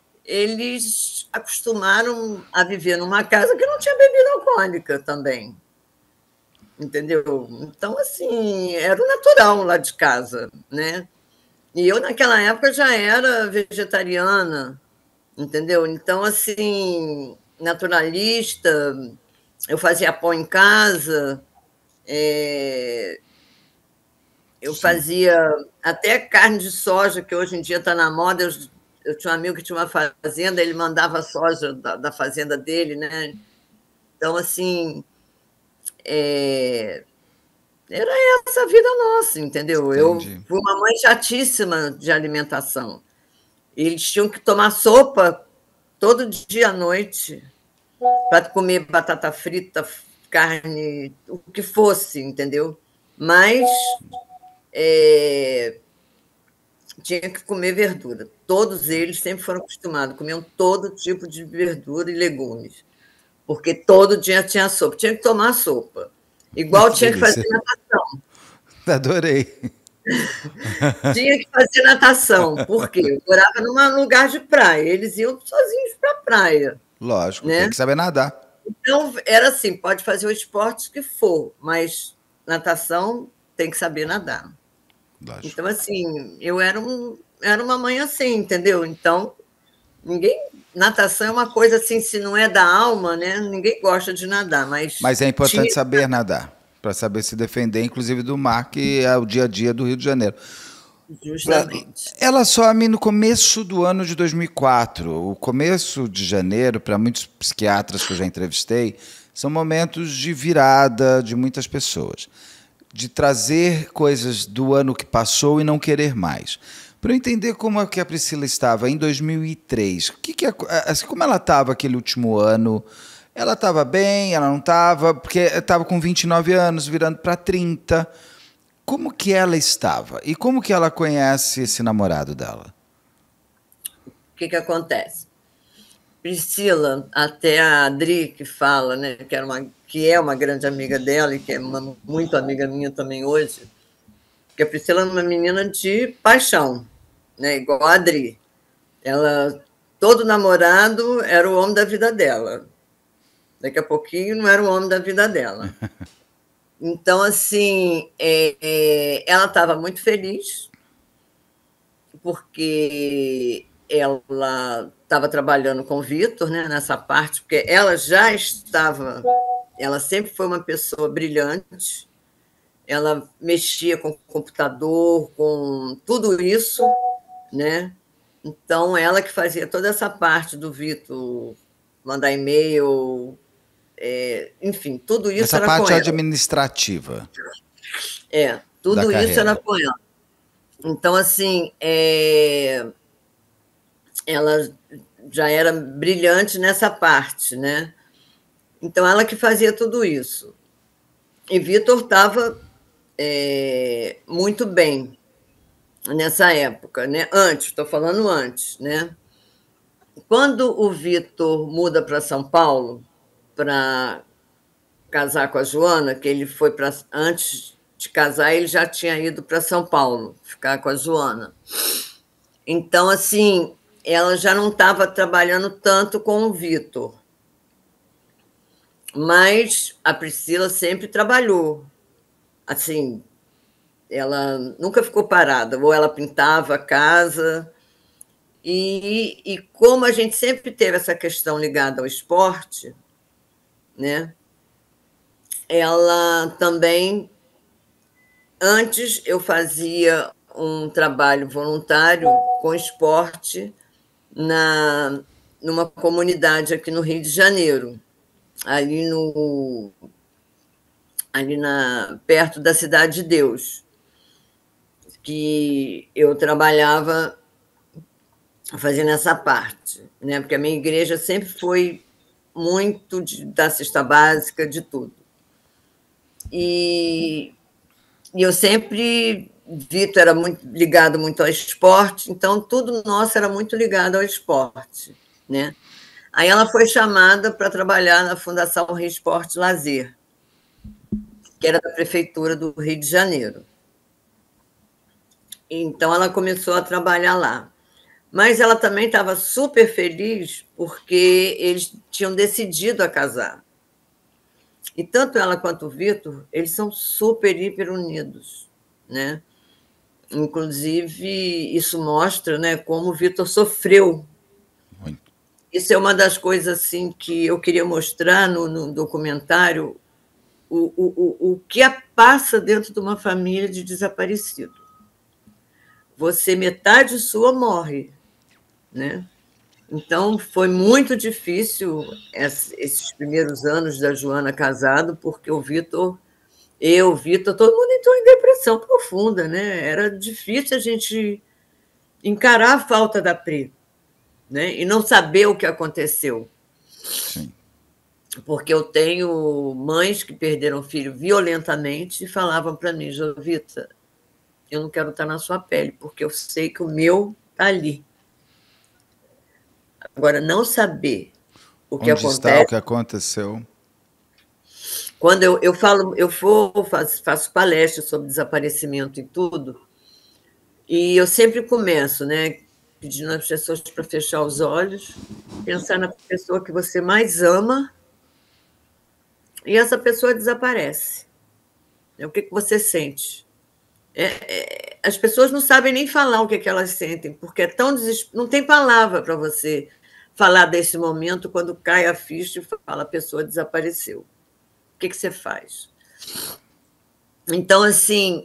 eles acostumaram a viver numa casa que não tinha bebida alcoólica também, entendeu? Então, assim, era o natural lá de casa, né? E eu, naquela época, já era vegetariana, entendeu? Então, assim, naturalista, eu fazia pão em casa, eu Sim. fazia até carne de soja, que hoje em dia está na moda. Eu tinha um amigo que tinha uma fazenda, ele mandava soja da fazenda dele, né? Então, assim, é, era essa a vida nossa, entendeu? Eu Entendi. fui uma mãe chatíssima de alimentação. Eles tinham que tomar sopa todo dia à noite para comer batata frita, carne, o que fosse, entendeu? Mas tinha que comer verdura. Todos eles sempre foram acostumados, comiam todo tipo de verdura e legumes, porque todo dia tinha sopa, tinha que tomar sopa. Igual Que tinha que fazer delícia. natação. Adorei. Tinha que fazer natação, porque eu morava num lugar de praia, eles iam sozinhos para a praia, Lógico, tem né? que saber nadar. Então, era assim, pode fazer o esporte que for, mas natação tem que saber nadar. Lógico. Então, assim, era uma mãe assim, entendeu? Então, natação é uma coisa assim, se não é da alma, né? Ninguém gosta de nadar, mas Mas é importante tinha saber nadar, para saber se defender, inclusive do mar, que é o dia a dia do Rio de Janeiro. justamente. Ela some no começo do ano de 2004. O começo de janeiro, para muitos psiquiatras que eu já entrevistei, são momentos de virada de muitas pessoas, de trazer coisas do ano que passou e não querer mais. Para eu entender como é que a Priscila estava em 2003, assim, como ela estava aquele último ano, ela estava bem, ela não estava, porque estava com 29 anos, virando para 30. Como que ela estava? E como que ela conhece esse namorado dela? O que acontece? Priscila, até a Adri, que fala, né, que é uma grande amiga dela e que é muito amiga minha também hoje, que a Priscila é uma menina de paixão, né, igual a Adri. Todo namorado era o homem da vida dela. Daqui a pouquinho não era o homem da vida dela. Então, assim, ela estava muito feliz, porque ela estava trabalhando com o Vitor, né, nessa parte, porque ela sempre foi uma pessoa brilhante, ela mexia com computador, com tudo isso, né? Então, ela que fazia toda essa parte do Vitor, mandar e-mail, enfim, tudo isso Essa era com parte ela. administrativa da Tudo isso era carreira. com ela. Então, assim, ela já era brilhante nessa parte, né? Então, ela que fazia tudo isso. E Vitor estava muito bem nessa época, né? Antes, estou falando antes, né? Quando o Vitor muda para São Paulo para casar com a Joana, que ele foi para antes de casar, ele já tinha ido para São Paulo ficar com a Joana. Então, assim, ela já não estava trabalhando tanto com o Vitor, mas a Priscila sempre trabalhou. Assim, ela nunca ficou parada, ou ela pintava a casa. E como a gente sempre teve essa questão ligada ao esporte, né? Ela também, antes eu fazia um trabalho voluntário com esporte numa comunidade aqui no Rio de Janeiro, ali perto da Cidade de Deus, que eu trabalhava fazendo essa parte, né? Porque a minha igreja sempre foi muito da cesta básica, de tudo. E eu sempre, Vitor era muito ligado muito ao esporte, então tudo nosso era muito ligado ao esporte, né? Aí ela foi chamada para trabalhar na Fundação Rio Esporte Lazer, que era da Prefeitura do Rio de Janeiro. Então ela começou a trabalhar lá. Mas ela também estava super feliz porque eles tinham decidido a casar. E tanto ela quanto o Vitor, eles são super, hiper unidos, né? Inclusive, isso mostra, né, como o Vitor sofreu. Muito. Isso é uma das coisas assim, que eu queria mostrar no documentário, o que passa dentro de uma família de desaparecido. Você, metade sua morre, né? Então, foi muito difícil esses primeiros anos da Joana casado, porque o Vitor, todo mundo entrou em depressão profunda, né? Era difícil a gente encarar a falta da Pri, né? E não saber o que aconteceu. Sim. porque eu tenho mães que perderam filho violentamente e falavam para mim, Jovita, eu não quero estar na sua pele, porque eu sei que o meu está ali. Agora, não saber o que Onde está o acontece. que aconteceu? Quando eu falo, faço palestras sobre desaparecimento e tudo, e eu sempre começo, né, pedindo às pessoas para fechar os olhos, pensar na pessoa que você mais ama, e essa pessoa desaparece. O que você sente? As pessoas não sabem nem falar o que elas sentem, porque é tão não tem palavra para você falar desse momento quando cai a ficha e fala a pessoa desapareceu. O que você faz? Então, assim,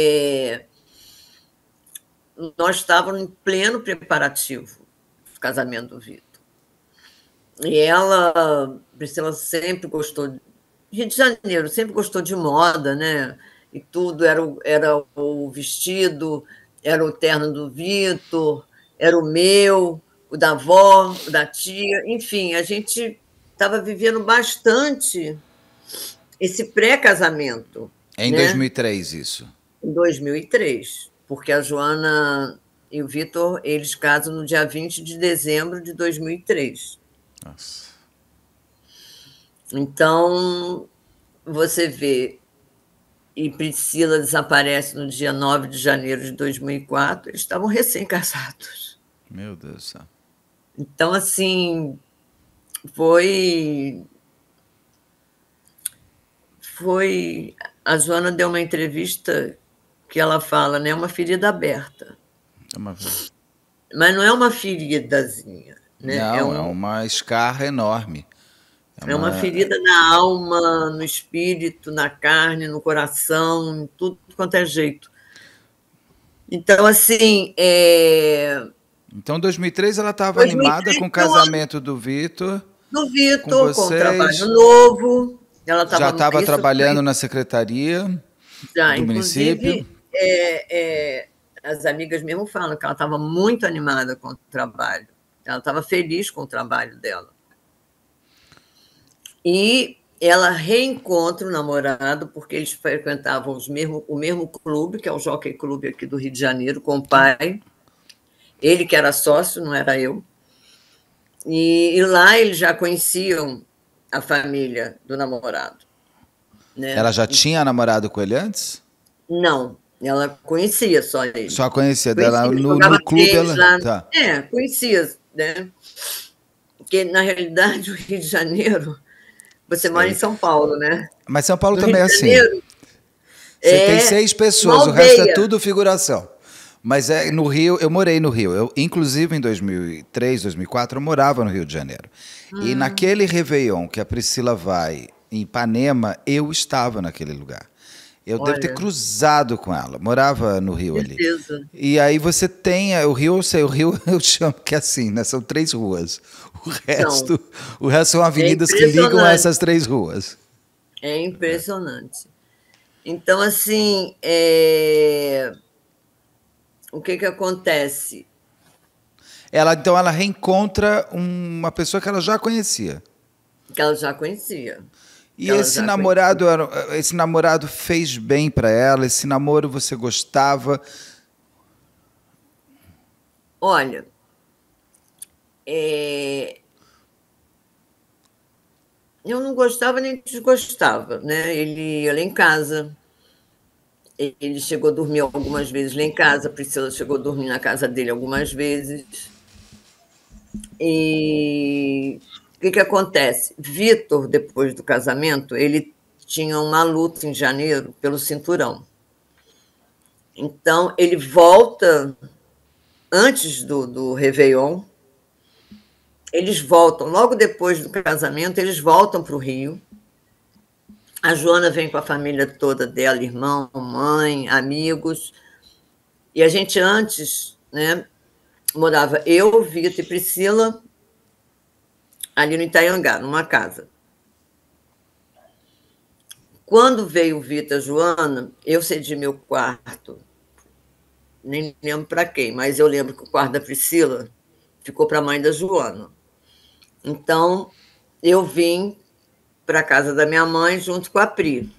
nós estávamos em pleno preparativo do casamento do Vitor. E Priscila sempre gostou, Rio de Janeiro, sempre gostou de moda, né? E tudo, era o vestido, era o terno do Vitor, era o meu, o da avó, o da tia, enfim, a gente estava vivendo bastante esse pré-casamento. Em Né? 2003, isso. Em 2003, porque a Joana e o Vitor, eles casam no dia 20 de dezembro de 2003. Nossa. Então, você vê, e Priscila desaparece no dia 9 de janeiro de 2004, eles estavam recém-casados. Meu Deus do céu. Então, assim, foi. A Joana deu uma entrevista que ela fala, né? Uma ferida aberta. Mas não é uma feridazinha. Né? Não, é uma escarra enorme. É uma ferida na alma, no espírito, na carne, no coração, em tudo quanto é jeito. Então, assim. Então, em 2003, ela estava animada com o casamento do Vitor. Do Vitor, com um trabalho novo. Ela já estava trabalhando na secretaria do município. As amigas mesmo falam que ela estava muito animada com o trabalho. Ela estava feliz com o trabalho dela. E ela reencontra o namorado, porque eles frequentavam o mesmo clube, que é o Jockey Club aqui do Rio de Janeiro, com o pai. Ele que era sócio, não era eu. E lá eles já conheciam a família do namorado. Né? Ela já tinha namorado com ele antes? Não, ela conhecia só ele. Só conhecia dela no clube? Ela... Tá. Conhecia, né? Porque, na realidade, o Rio de Janeiro... Você mora em São Paulo, né? Mas São Paulo também é assim. Você tem 6 pessoas, o resto é tudo figuração. Mas no Rio, eu morei no Rio. Inclusive, em 2003, 2004, eu morava no Rio de Janeiro. E naquele Réveillon que a Priscila vai em Ipanema, eu estava naquele lugar. Eu devo ter cruzado com ela. Morava no Rio ali. E aí você tem o Rio eu chamo que é assim, né? São 3 ruas. O resto são avenidas que ligam a essas 3 ruas. É impressionante. Então, assim, o que acontece? Então ela reencontra uma pessoa que ela já conhecia. Que ela já conhecia. E esse namorado fez bem para ela? Esse namoro você gostava? Olha, eu não gostava nem desgostava, né? Ele ia lá em casa, ele chegou a dormir algumas vezes lá em casa, a Priscila chegou a dormir na casa dele algumas vezes. E o que acontece? Vitor, depois do casamento, ele tinha uma luta em janeiro pelo cinturão. Então, ele volta antes do Réveillon. Eles voltam, logo depois do casamento, eles voltam para o Rio. A Joana vem com a família toda dela, irmão, mãe, amigos. E a gente antes, né, morava eu, Vitor e Priscila ali no Itaiangá, numa casa. Quando veio o Vitor e a Joana, eu cedi meu quarto, nem lembro para quem, mas eu lembro que o quarto da Priscila ficou para a mãe da Joana. Então, eu vim para a casa da minha mãe junto com a Pri.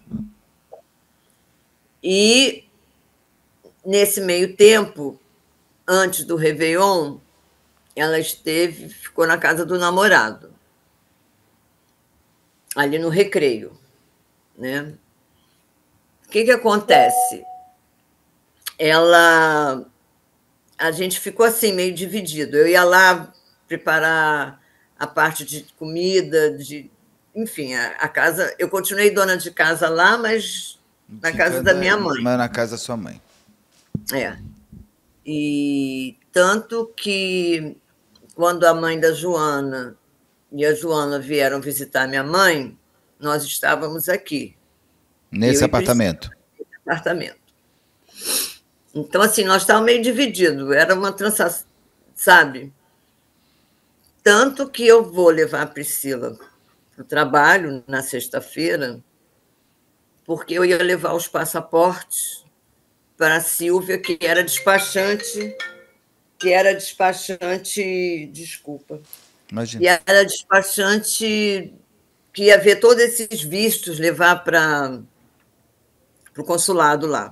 E, nesse meio tempo, antes do Réveillon, ela ficou na casa do namorado, ali no Recreio, né? O que acontece? A gente ficou assim, meio dividido. Eu ia lá preparar a parte de comida, enfim, a casa. Eu continuei dona de casa lá, mas na casa da minha mãe. Mas na casa da sua mãe. E tanto que quando a mãe da Joana e a Joana vieram visitar minha mãe, nós estávamos aqui. Nesse apartamento? Nesse apartamento. Então, assim, nós estávamos meio divididos. Era uma transação, sabe? Tanto que eu vou levar a Priscila para o trabalho na sexta-feira, porque eu ia levar os passaportes para a Silvia, que era despachante, desculpa. Imagina. E era despachante que ia ver todos esses vistos, levar para o consulado lá.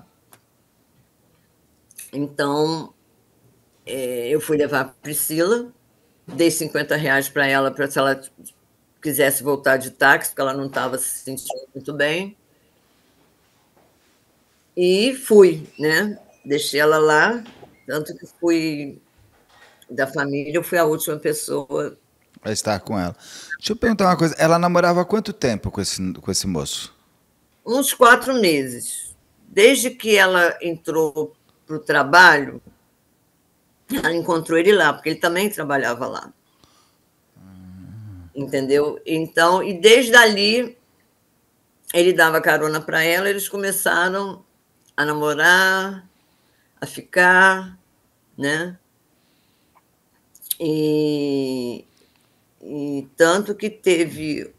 Então, eu fui levar a Priscila, dei R$50 para ela, se ela quisesse voltar de táxi, porque ela não estava se sentindo muito bem. E fui, né? Deixei ela lá, tanto que fui da família, eu fui a última pessoa a estar com ela. Deixa eu perguntar uma coisa, ela namorava há quanto tempo com esse moço? Uns 4 meses. Desde que ela entrou para o trabalho, ela encontrou ele lá, porque ele também trabalhava lá. Entendeu? Então, e desde ali, ele dava carona para ela, eles começaram a namorar, a ficar, né? E tanto que teve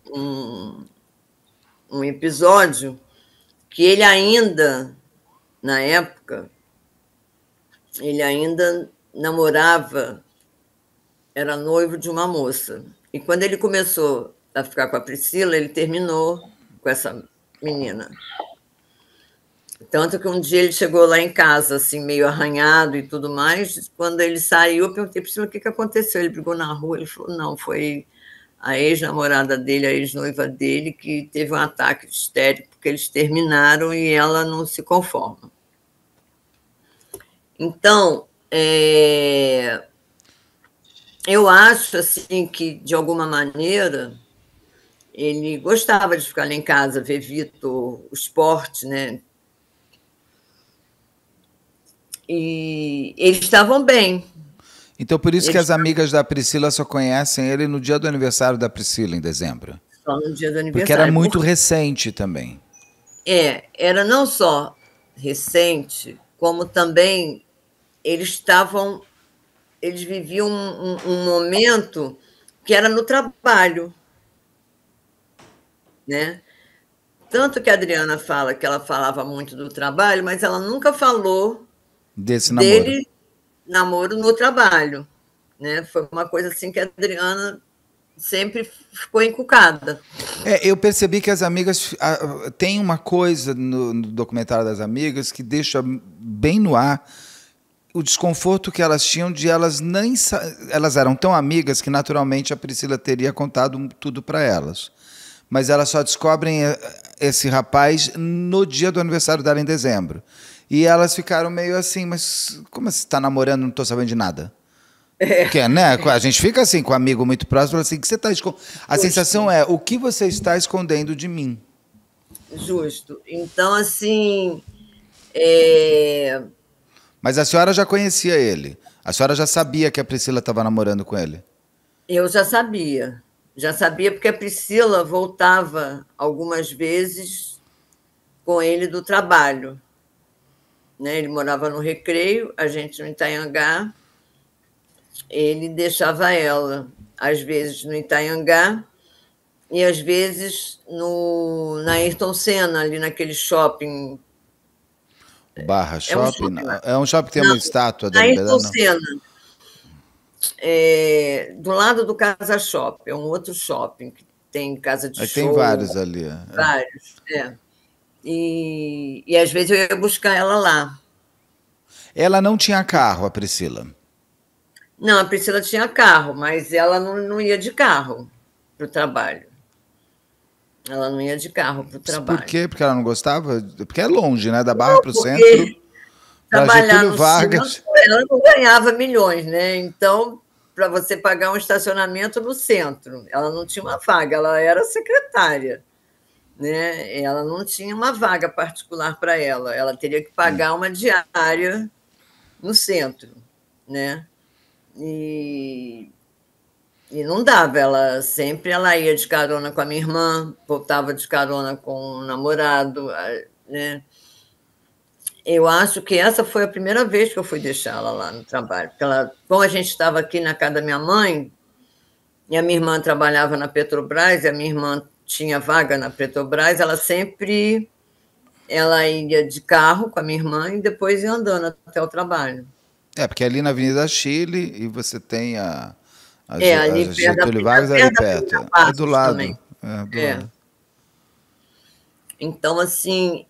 um episódio que ele ainda, na época, ele ainda namorava, era noivo de uma moça. E quando ele começou a ficar com a Priscila, ele terminou com essa menina. Tanto que um dia ele chegou lá em casa, assim, meio arranhado e tudo mais. Quando ele saiu, eu perguntei, Priscila, o que aconteceu? Ele brigou na rua, ele falou, não, foi a ex-namorada dele, a ex-noiva dele, que teve um ataque histérico, porque eles terminaram e ela não se conforma. Então, eu acho assim que, de alguma maneira, ele gostava de ficar lá em casa, ver Vitor, o esporte, né? E eles estavam bem. Então, por isso que as amigas da Priscila só conhecem ele no dia do aniversário da Priscila, em dezembro. Só no dia do aniversário. Porque era muito recente também. Era não só recente, como também eles viviam um momento que era no trabalho, né? Tanto que a Adriana fala que ela falava muito do trabalho, mas ela nunca falou desse namoro. Namoro no trabalho, né? Foi uma coisa assim que a Adriana sempre ficou encucada. Eu percebi que as amigas tem uma coisa no documentário das amigas que deixa bem no ar o desconforto que elas tinham de elas eram tão amigas que naturalmente a Priscila teria contado tudo para elas. Mas elas só descobrem esse rapaz no dia do aniversário dela, em dezembro. E elas ficaram meio assim, mas como você está namorando, não estou sabendo de nada? Porque, né? A gente fica assim, com um amigo muito próximo, assim, que você está escondendo. A sensação é, o que você está escondendo de mim? Justo. Então, assim... Mas a senhora já conhecia ele? A senhora já sabia que a Priscila estava namorando com ele? Eu já sabia. Já sabia porque a Priscila voltava algumas vezes com ele do trabalho. Né? Ele morava no Recreio, a gente no Itanhangá. Ele deixava ela, às vezes, no Itanhangá e, às vezes, na Ayrton Senna, ali naquele shopping. Barra Shopping? É um shopping que tem uma estátua da Liberdade. Ayrton Senna. Do lado do Casa Shopping, é um outro shopping tem casa de Aí show. tem vários ali. Vários, E às vezes eu ia buscar ela lá. Ela não tinha carro, a Priscila. Não, a Priscila tinha carro, mas ela não ia de carro para o trabalho. Ela não ia de carro para o Por trabalho. quê? Porque ela não gostava? Porque é longe, né? Da Barra para o centro. Porque Para trabalhar Getúlio no Vargas. centro, ela não ganhava milhões, né? Então, para você pagar um estacionamento no centro, ela não tinha uma vaga, ela era secretária, né? Ela não tinha uma vaga particular para ela, ela teria que pagar uma diária no centro, né? E não dava, ela ia de carona com a minha irmã, voltava de carona com o namorado, né? Eu acho que essa foi a primeira vez que eu fui deixá-la lá no trabalho, porque como a gente estava aqui na casa da minha mãe, e a minha irmã trabalhava na Petrobras, e a minha irmã tinha vaga na Petrobras, ela ia de carro com a minha irmã e depois ia andando até o trabalho. Porque ali na Avenida Chile e você tem a Ali perto Getúlio Vargas ali perto. É do lado. também. Do lado. Então, assim,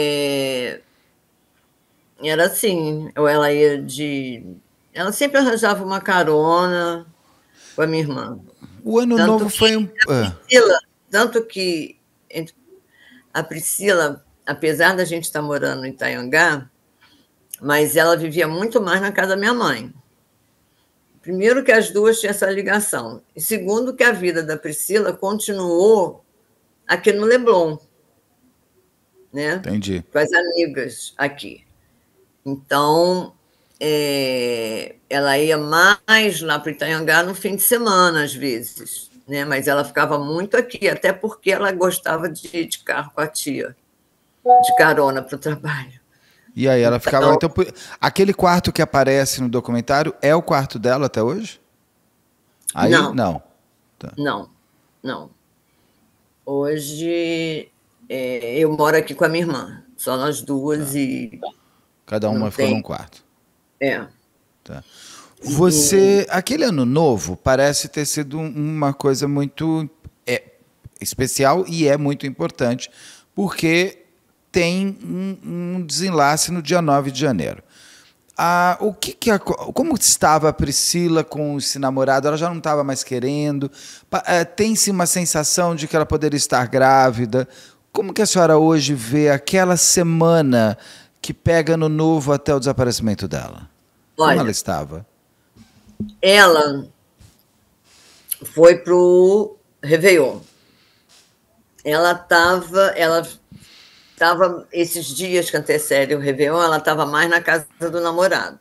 era assim, ou ela ia de... Ela sempre arranjava uma carona com a minha irmã. O ano novo foi um... Tanto que a Priscila, apesar da gente estar morando em Itaiangá, mas ela vivia muito mais na casa da minha mãe. Primeiro que as duas tinham essa ligação. E segundo que a vida da Priscila continuou aqui no Leblon, né? Entendi. Com as amigas aqui. Então, ela ia mais lá para Itaiangá no fim de semana, às vezes, né? Mas ela ficava muito aqui, até porque ela gostava de ir de carro com a tia, de carona para o trabalho. E aí ela ficava... Então, aquele quarto que aparece no documentário é o quarto dela até hoje? Aí, não. Tá. Não. Hoje eu moro aqui com a minha irmã, só nós duas e... Cada uma ficou num quarto. Tá. Você... Aquele ano novo parece ter sido uma coisa muito especial e é muito importante, porque tem um desenlace no dia 9 de janeiro. Como estava a Priscila com esse namorado? Ela já não estava mais querendo? Tem-se uma sensação de que ela poderia estar grávida? Como que a senhora hoje vê aquela semana que pega no novo até o desaparecimento dela? Como ela estava? Ela foi pro Réveillon. Ela estava, esses dias que antecedem o Réveillon, ela estava mais na casa do namorado.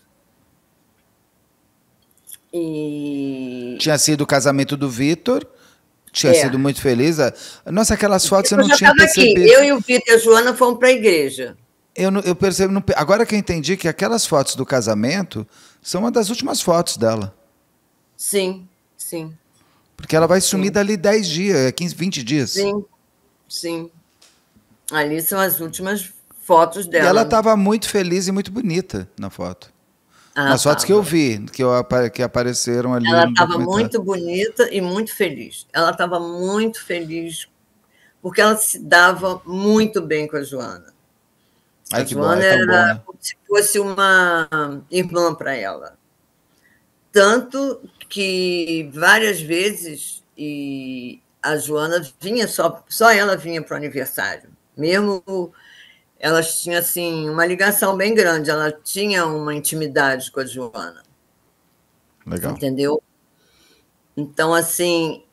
Tinha sido o casamento do Vitor, tinha sido muito feliz. Nossa, aquelas fotos eu não tinha percebido. Aqui. Eu e o Vitor e a Joana fomos para a igreja. Eu percebo, agora que eu entendi que aquelas fotos do casamento são uma das últimas fotos dela. Sim. Porque ela vai sumir dali 10 dias, 15, 20 dias. Sim. Ali são as últimas fotos dela. E ela estava muito feliz e muito bonita na foto. Nas fotos que eu vi, que apareceram ali. Ela estava muito bonita e muito feliz. Ela estava muito feliz porque ela se dava muito bem com a Joana. Ai, a Joana era como se fosse uma irmã para ela. Tanto que várias vezes a Joana vinha, só ela vinha para o aniversário. Mesmo elas tinham assim, uma ligação bem grande, ela tinha uma intimidade com a Joana. Legal. Entendeu? Então, assim,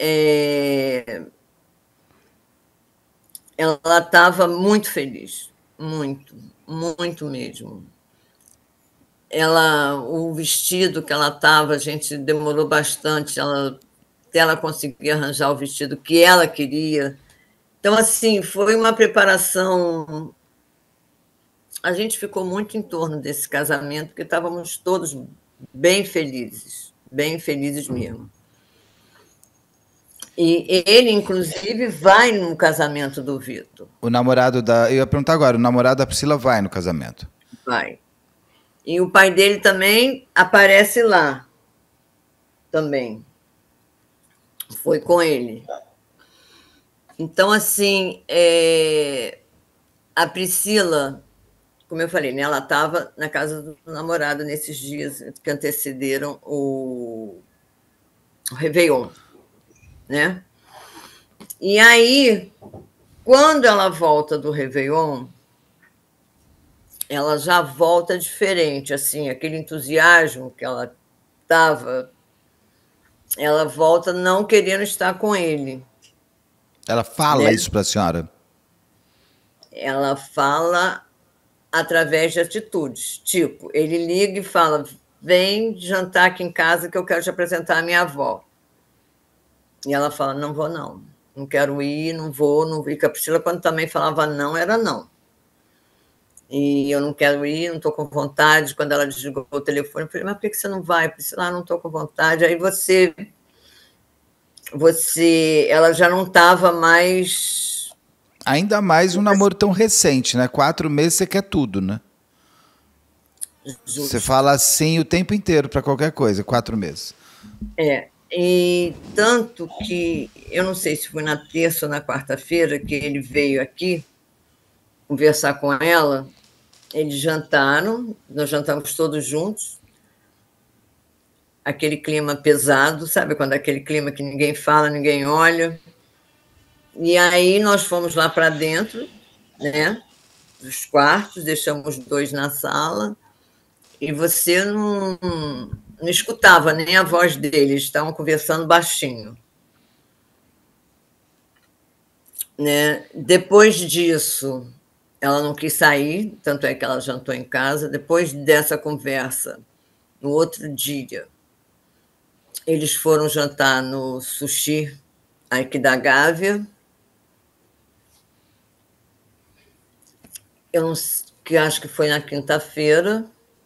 ela estava muito feliz, muito mesmo. O vestido que ela estava, a gente demorou bastante, até ela conseguir arranjar o vestido que ela queria. Então, assim, foi uma preparação. A gente ficou muito em torno desse casamento, porque estávamos todos bem felizes mesmo. E ele, inclusive, vai no casamento do Vitor. O namorado eu ia perguntar agora, o namorado da Priscila vai no casamento? Vai. E o pai dele também aparece lá. Também. Foi com ele. Então, assim, a Priscila, como eu falei, né, ela estava na casa do namorado nesses dias que antecederam o Réveillon, né? E aí, quando ela volta do Réveillon, ela já volta diferente, assim, aquele entusiasmo que ela estava, ela volta não querendo estar com ele. Ela fala Né? isso para a senhora? Ela fala através de atitudes. Tipo, ele liga e fala: vem jantar aqui em casa que eu quero te apresentar a minha avó. E ela fala: não vou, não. Não quero ir, não vou, não vou. E a Priscila, quando também falava não, era não. E eu não quero ir, não estou com vontade. Quando ela desligou o telefone, eu falei: mas por que você não vai? Priscila, não estou com vontade. Aí ela já não estava mais. Ainda mais um namoro tão recente, né? 4 meses você quer tudo, né? Justo. Você fala assim o tempo inteiro para qualquer coisa, 4 meses. E tanto que, eu não sei se foi na terça ou na quarta-feira que ele veio aqui conversar com ela, eles jantaram, nós jantamos todos juntos, aquele clima pesado, sabe? Quando aquele clima que ninguém fala, ninguém olha. E aí nós fomos lá para dentro, né, dos quartos, deixamos 2 na sala, e você não escutava nem a voz deles, estavam conversando baixinho. Né? Depois disso, ela não quis sair, tanto é que ela jantou em casa. Depois dessa conversa, no outro dia, eles foram jantar no sushi aqui da Gávea. Que acho que foi na quinta-feira.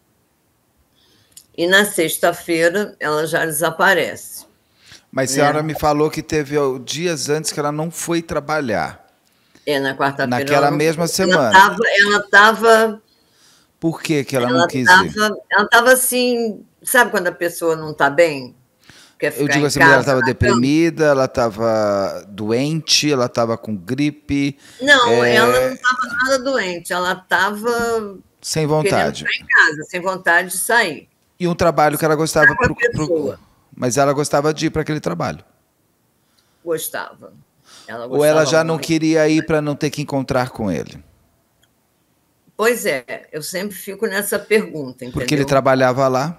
E na sexta-feira ela já desaparece. Mas a senhora me falou que teve dias antes que ela não foi trabalhar. Na quarta-feira. Naquela mesma semana. Ela estava. Por que ela não quis ir? Ela estava assim, sabe quando a pessoa não está bem? Eu digo assim, ela estava deprimida, ela estava doente, ela estava com gripe. Não, ela não estava nada doente, ela estava sem vontade. Querendo ficar em casa, sem vontade de sair. E um trabalho que ela gostava. Mas ela gostava de ir para aquele trabalho. Gostava. Ou ela já não queria ir para não ter que encontrar com ele? Pois é, eu sempre fico nessa pergunta, entendeu? Porque ele trabalhava lá?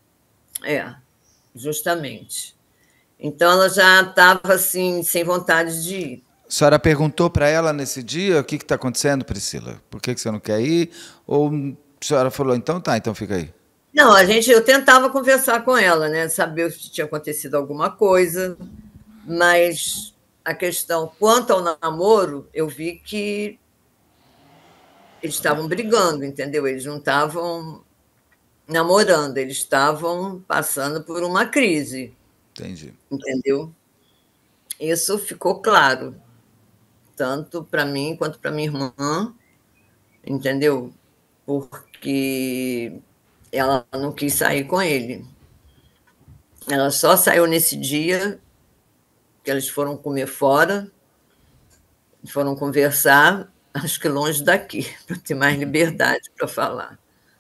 Justamente. Então ela já estava assim, sem vontade de ir. A senhora perguntou para ela nesse dia o que está acontecendo, Priscila? Por que você não quer ir? Ou a senhora falou, então tá, então fica aí? Não, eu tentava conversar com ela, né? Saber se tinha acontecido alguma coisa, mas a questão quanto ao namoro, eu vi que eles estavam brigando, entendeu? Eles não estavam namorando, eles estavam passando por uma crise. Entendi. Entendeu? Isso ficou claro, tanto para mim quanto para minha irmã, entendeu? Porque ela não quis sair com ele. Ela só saiu nesse dia que eles foram comer fora, foram conversar, acho que longe daqui, para ter mais liberdade para falar.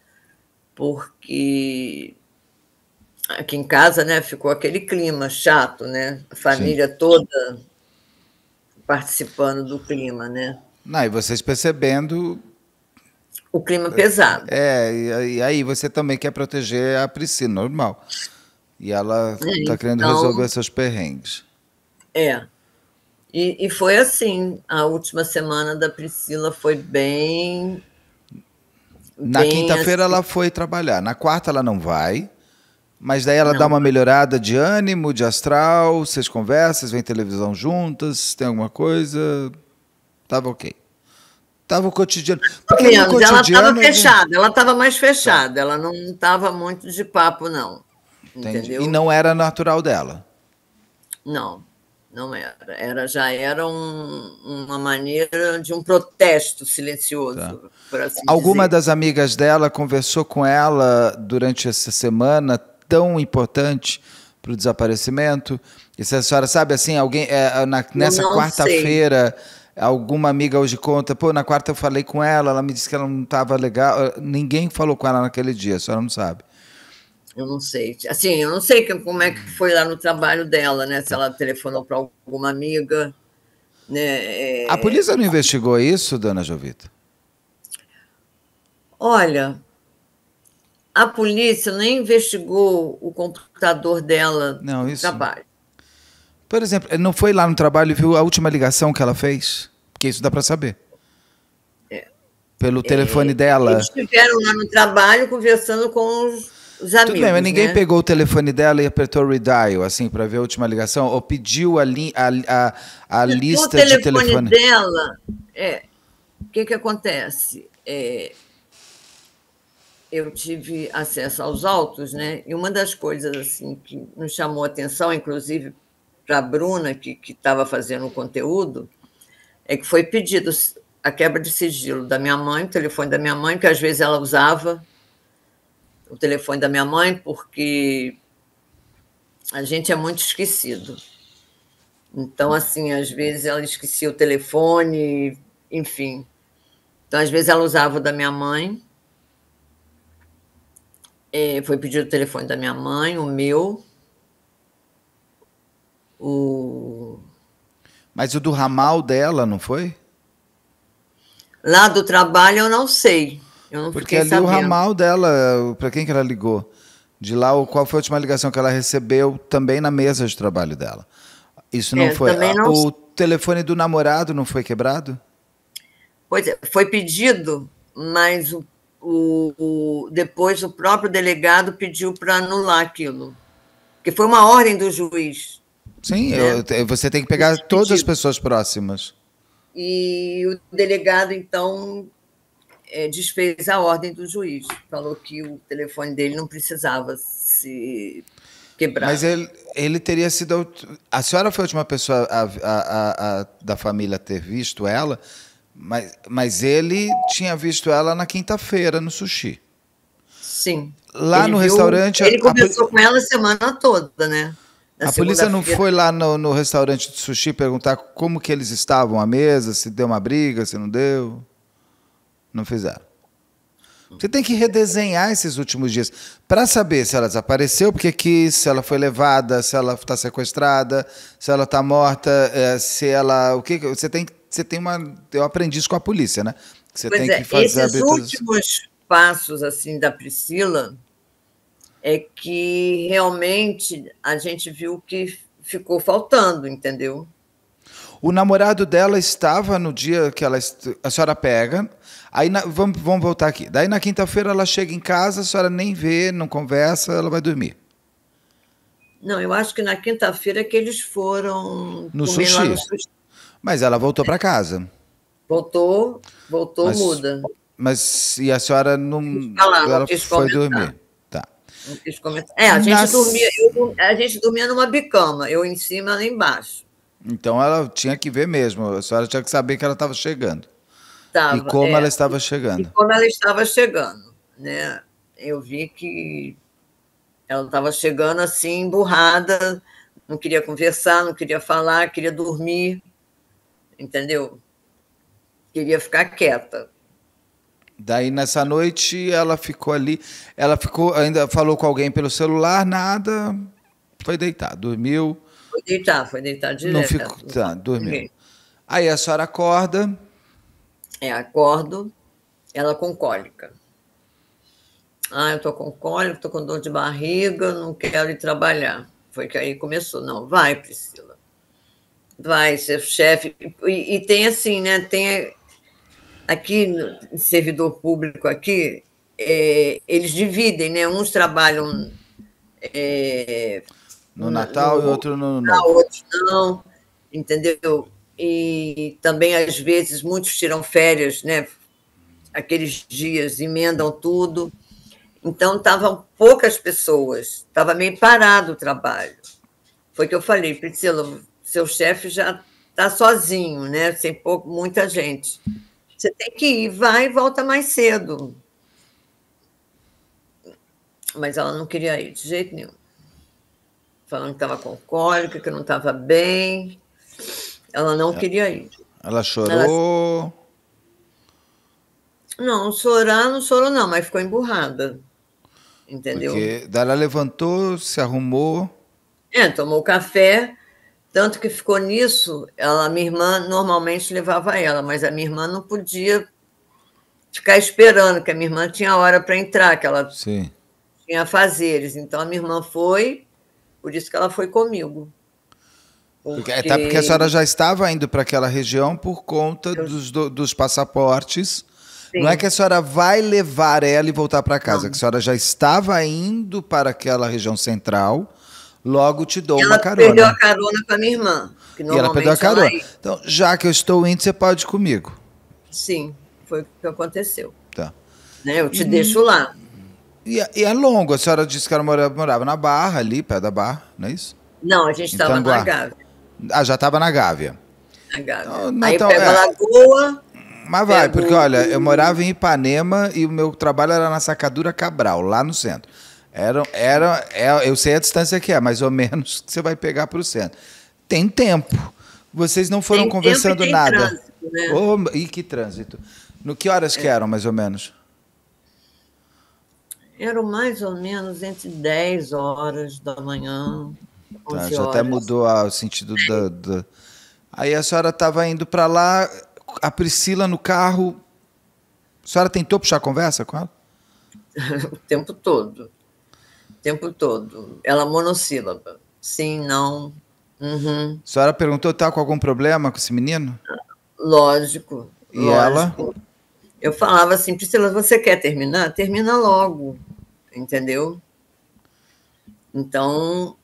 Porque aqui em casa, né, ficou aquele clima chato, né? A família toda participando do clima, né? Não, e vocês percebendo o clima pesado. E aí você também quer proteger a Priscila, normal. E ela está querendo resolver seus perrengues. E foi assim, a última semana da Priscila foi bem... Na quinta-feira ela foi trabalhar, na quarta ela não vai, mas daí ela dá uma melhorada de ânimo, de astral, vocês conversam, veem televisão juntas, tem alguma coisa... Tava ok. Tava o cotidiano. Porque no cotidiano, ela estava fechada, ela estava mais fechada, ela não estava muito de papo, não. Entendeu? E não era natural dela? Não, não era. Já era uma maneira de um protesto silencioso, por assim dizer. Alguma das amigas dela conversou com ela durante essa semana tão importante para o desaparecimento? E se a senhora sabe, assim, alguém nessa quarta-feira, alguma amiga hoje conta, pô, na quarta eu falei com ela me disse que ela não estava legal. Ninguém falou com ela naquele dia, a senhora não sabe? Eu não sei. Assim, eu não sei como é que foi lá no trabalho dela, né? Se ela telefonou para alguma amiga, né? A polícia não investigou isso, dona Jovita? Olha, a polícia nem investigou o computador dela no trabalho. Por exemplo, não foi lá no trabalho e viu a última ligação que ela fez? Porque isso dá para saber. Pelo telefone dela. Eles estiveram lá no trabalho conversando com os amigos. Tudo bem, mas ninguém pegou o telefone dela e apertou redial, assim, para ver a última ligação? Ou pediu a lista de telefone? O telefone dela, o que acontece? Eu tive acesso aos autos, né? E uma das coisas assim que nos chamou a atenção, inclusive para a Bruna, que estava fazendo o conteúdo, é que foi pedido a quebra de sigilo da minha mãe, o telefone da minha mãe, que às vezes ela usava o telefone da minha mãe, porque a gente é muito esquecido. Então, assim, às vezes ela esquecia o telefone, enfim. Então, às vezes ela usava o da minha mãe. Foi pedido o telefone da minha mãe, o meu. Mas o do ramal dela, não foi? Lá do trabalho eu não sei. Eu não Porque fiquei ali sabendo. O ramal dela, para quem que ela ligou? De lá, qual foi a última ligação que ela recebeu também na mesa de trabalho dela? Isso não foi. O telefone do namorado não foi quebrado? Pois é, foi pedido, mas depois o próprio delegado pediu para anular aquilo. Porque foi uma ordem do juiz. Sim, né? Você tem que pegar todas as pessoas próximas. E o delegado, então, desfez a ordem do juiz. Falou que o telefone dele não precisava se quebrar. Mas ele teria sido... A senhora foi a última pessoa da família a ter visto ela, mas ele tinha visto ela na quinta-feira, no sushi. Sim. Lá no restaurante... Ele conversou com ela a semana toda, né? A polícia não foi lá no restaurante de sushi perguntar como que eles estavam à mesa, se deu uma briga, se não deu? Não fizeram. Você tem que redesenhar esses últimos dias para saber se ela desapareceu, porque quis, se ela foi levada, se ela está sequestrada, se ela está morta, se ela... O que você tem uma... Eu aprendi isso com a polícia, né? Você tem que fazer esses últimos passos assim da Priscila é que realmente a gente viu que ficou faltando, entendeu? O namorado dela estava no dia que a senhora pega, aí vamos voltar aqui. Daí na quinta-feira ela chega em casa, a senhora nem vê, não conversa, ela vai dormir. Não, eu acho que na quinta-feira que eles foram no sushi. Lá no sushi. Mas ela voltou para casa. Voltou muda. Mas e a senhora não... Ela foi dormir. Tá. Não quis comentar. A gente dormia numa bicama, eu em cima, ela embaixo. Então ela tinha que ver mesmo, a senhora tinha que saber que ela estava chegando. E como ela estava chegando. E como ela estava chegando, né? Eu vi que ela estava chegando assim, emburrada, não queria conversar, não queria falar, queria dormir, entendeu? Queria ficar quieta. Daí, nessa noite, ela ficou ali, ainda falou com alguém pelo celular, nada, foi deitar, dormiu. Foi deitar direto. Não ficou, dormiu. Aí a senhora acorda. Acordo, ela com cólica. Eu tô com cólica, tô com dor de barriga, não quero ir trabalhar. Foi que aí começou, não, vai, Priscila. Vai, ser chefe. E tem assim, né, tem... Aqui, no servidor público aqui, eles dividem, né? Uns trabalham no Natal e outro no Novo. Outros não, entendeu? E também, às vezes, muitos tiram férias, né? Aqueles dias, emendam tudo. Então, estavam poucas pessoas, estava meio parado o trabalho. Foi que eu falei, Priscila, seu chefe já está sozinho, né? Sem muita gente. Você tem que ir, vai e volta mais cedo. Mas ela não queria ir de jeito nenhum. falando que estava com cólica, que não estava bem. Ela não queria ir. Ela chorou? Não, chorar não chorou não, mas ficou emburrada. Entendeu? Porque daí ela levantou, se arrumou. Tomou café, tanto que ficou nisso. Minha irmã normalmente levava ela, mas a minha irmã não podia ficar esperando, que a minha irmã tinha hora para entrar, que ela tinha afazeres. Então a minha irmã foi, por isso que ela foi comigo. Até porque a senhora já estava indo para aquela região por conta dos passaportes. Sim. Não é que a senhora vai levar ela e voltar para casa, que a senhora já estava indo para aquela região central, logo te dou uma carona. Ela perdeu a carona com a minha irmã. Que e ela perdeu a carona. Então, já que eu estou indo, você pode ir comigo. Sim, foi o que aconteceu. Tá. Né? Eu te deixo lá. E é longo, a senhora disse que ela morava na Barra, ali, perto da Barra, não é isso? Não, a gente estava na Gávea. Ah, já estava na Gávea. Na Gávea. Aí pega a Lagoa. Mas vai, porque olha, eu morava em Ipanema e o meu trabalho era na Sacadura Cabral, lá no centro. Eu sei a distância que é, mais ou menos, que você vai pegar para o centro. Tem tempo. Vocês não foram conversando nada. Trânsito, né? E que trânsito. No que horas que eram, mais ou menos? Eram mais ou menos entre 10 horas da manhã, 11 já horas. até mudou o sentido da... Aí a senhora estava indo para lá, a Priscila no carro... A senhora tentou puxar conversa com ela? O tempo todo. O tempo todo. Ela monossílaba. Sim, não. Uhum. A senhora perguntou, tá com algum problema com esse menino? Lógico. E ela? Eu falava assim, Priscila, você quer terminar? Termina logo, entendeu? Então,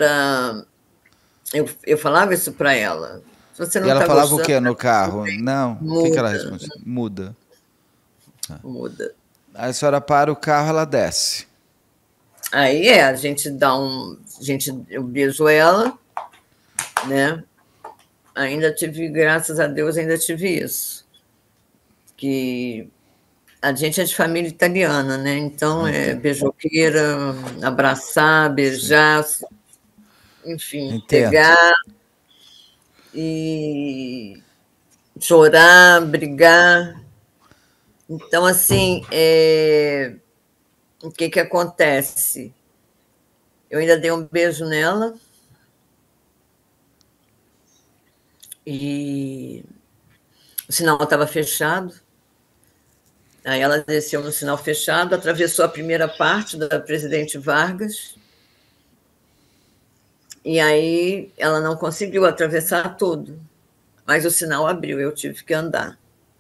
eu falava isso para ela. Se você não e ela tá falava gostando, o quê no carro? Não. Muda. O que ela respondia? Muda. Muda. Aí a senhora para o carro, ela desce. Aí a gente eu beijo ela, né? Ainda tive, graças a Deus, ainda tive isso. Que a gente é de família italiana, né? Então é beijoqueira, abraçar, beijar, enfim, pegar e chorar, brigar. Então, assim, o que acontece? Eu ainda dei um beijo nela e o sinal estava fechado. Aí ela desceu no sinal fechado, atravessou a primeira parte da Presidente Vargas e aí ela não conseguiu atravessar tudo, mas o sinal abriu, eu tive que andar.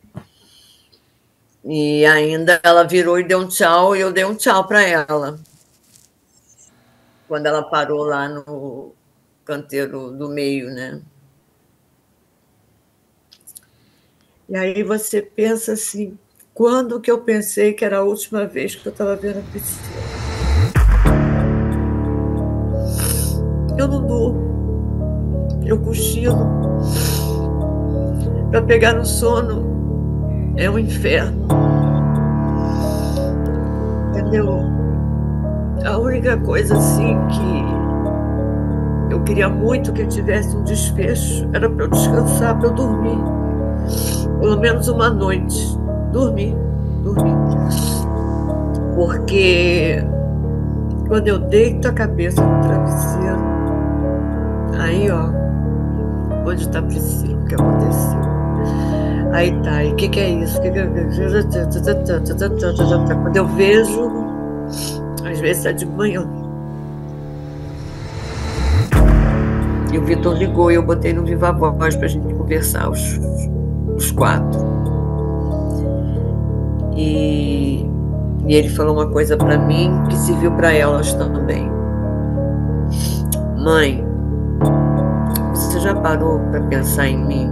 E ainda ela virou e deu um tchau, e eu dei um tchau para ela. Quando ela parou lá no canteiro do meio, né? E aí você pensa assim, quando que eu pensei que era a última vez que eu estava vendo a Priscila? Eu não durmo, eu cochilo. Para pegar no sono é um inferno. Entendeu? A única coisa assim que eu queria muito que tivesse um desfecho era para eu descansar, para eu dormir. Pelo menos uma noite. Dormir. Porque quando eu deito a cabeça no travesseiro, aí, ó, onde está a Priscila, o que aconteceu? Aí tá, e o que é isso? Quando eu vejo, às vezes é de manhã. E o Vitor ligou e eu botei no Viva Voz pra gente conversar, os quatro. E ele falou uma coisa pra mim que serviu pra elas também. Mãe, você já parou pra pensar em mim?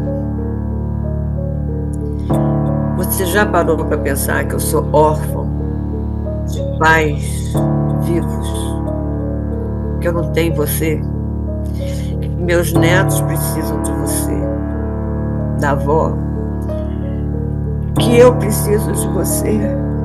Você já parou para pensar que eu sou órfão de pais vivos? Que eu não tenho você? Que meus netos precisam de você? Da avó? Que eu preciso de você?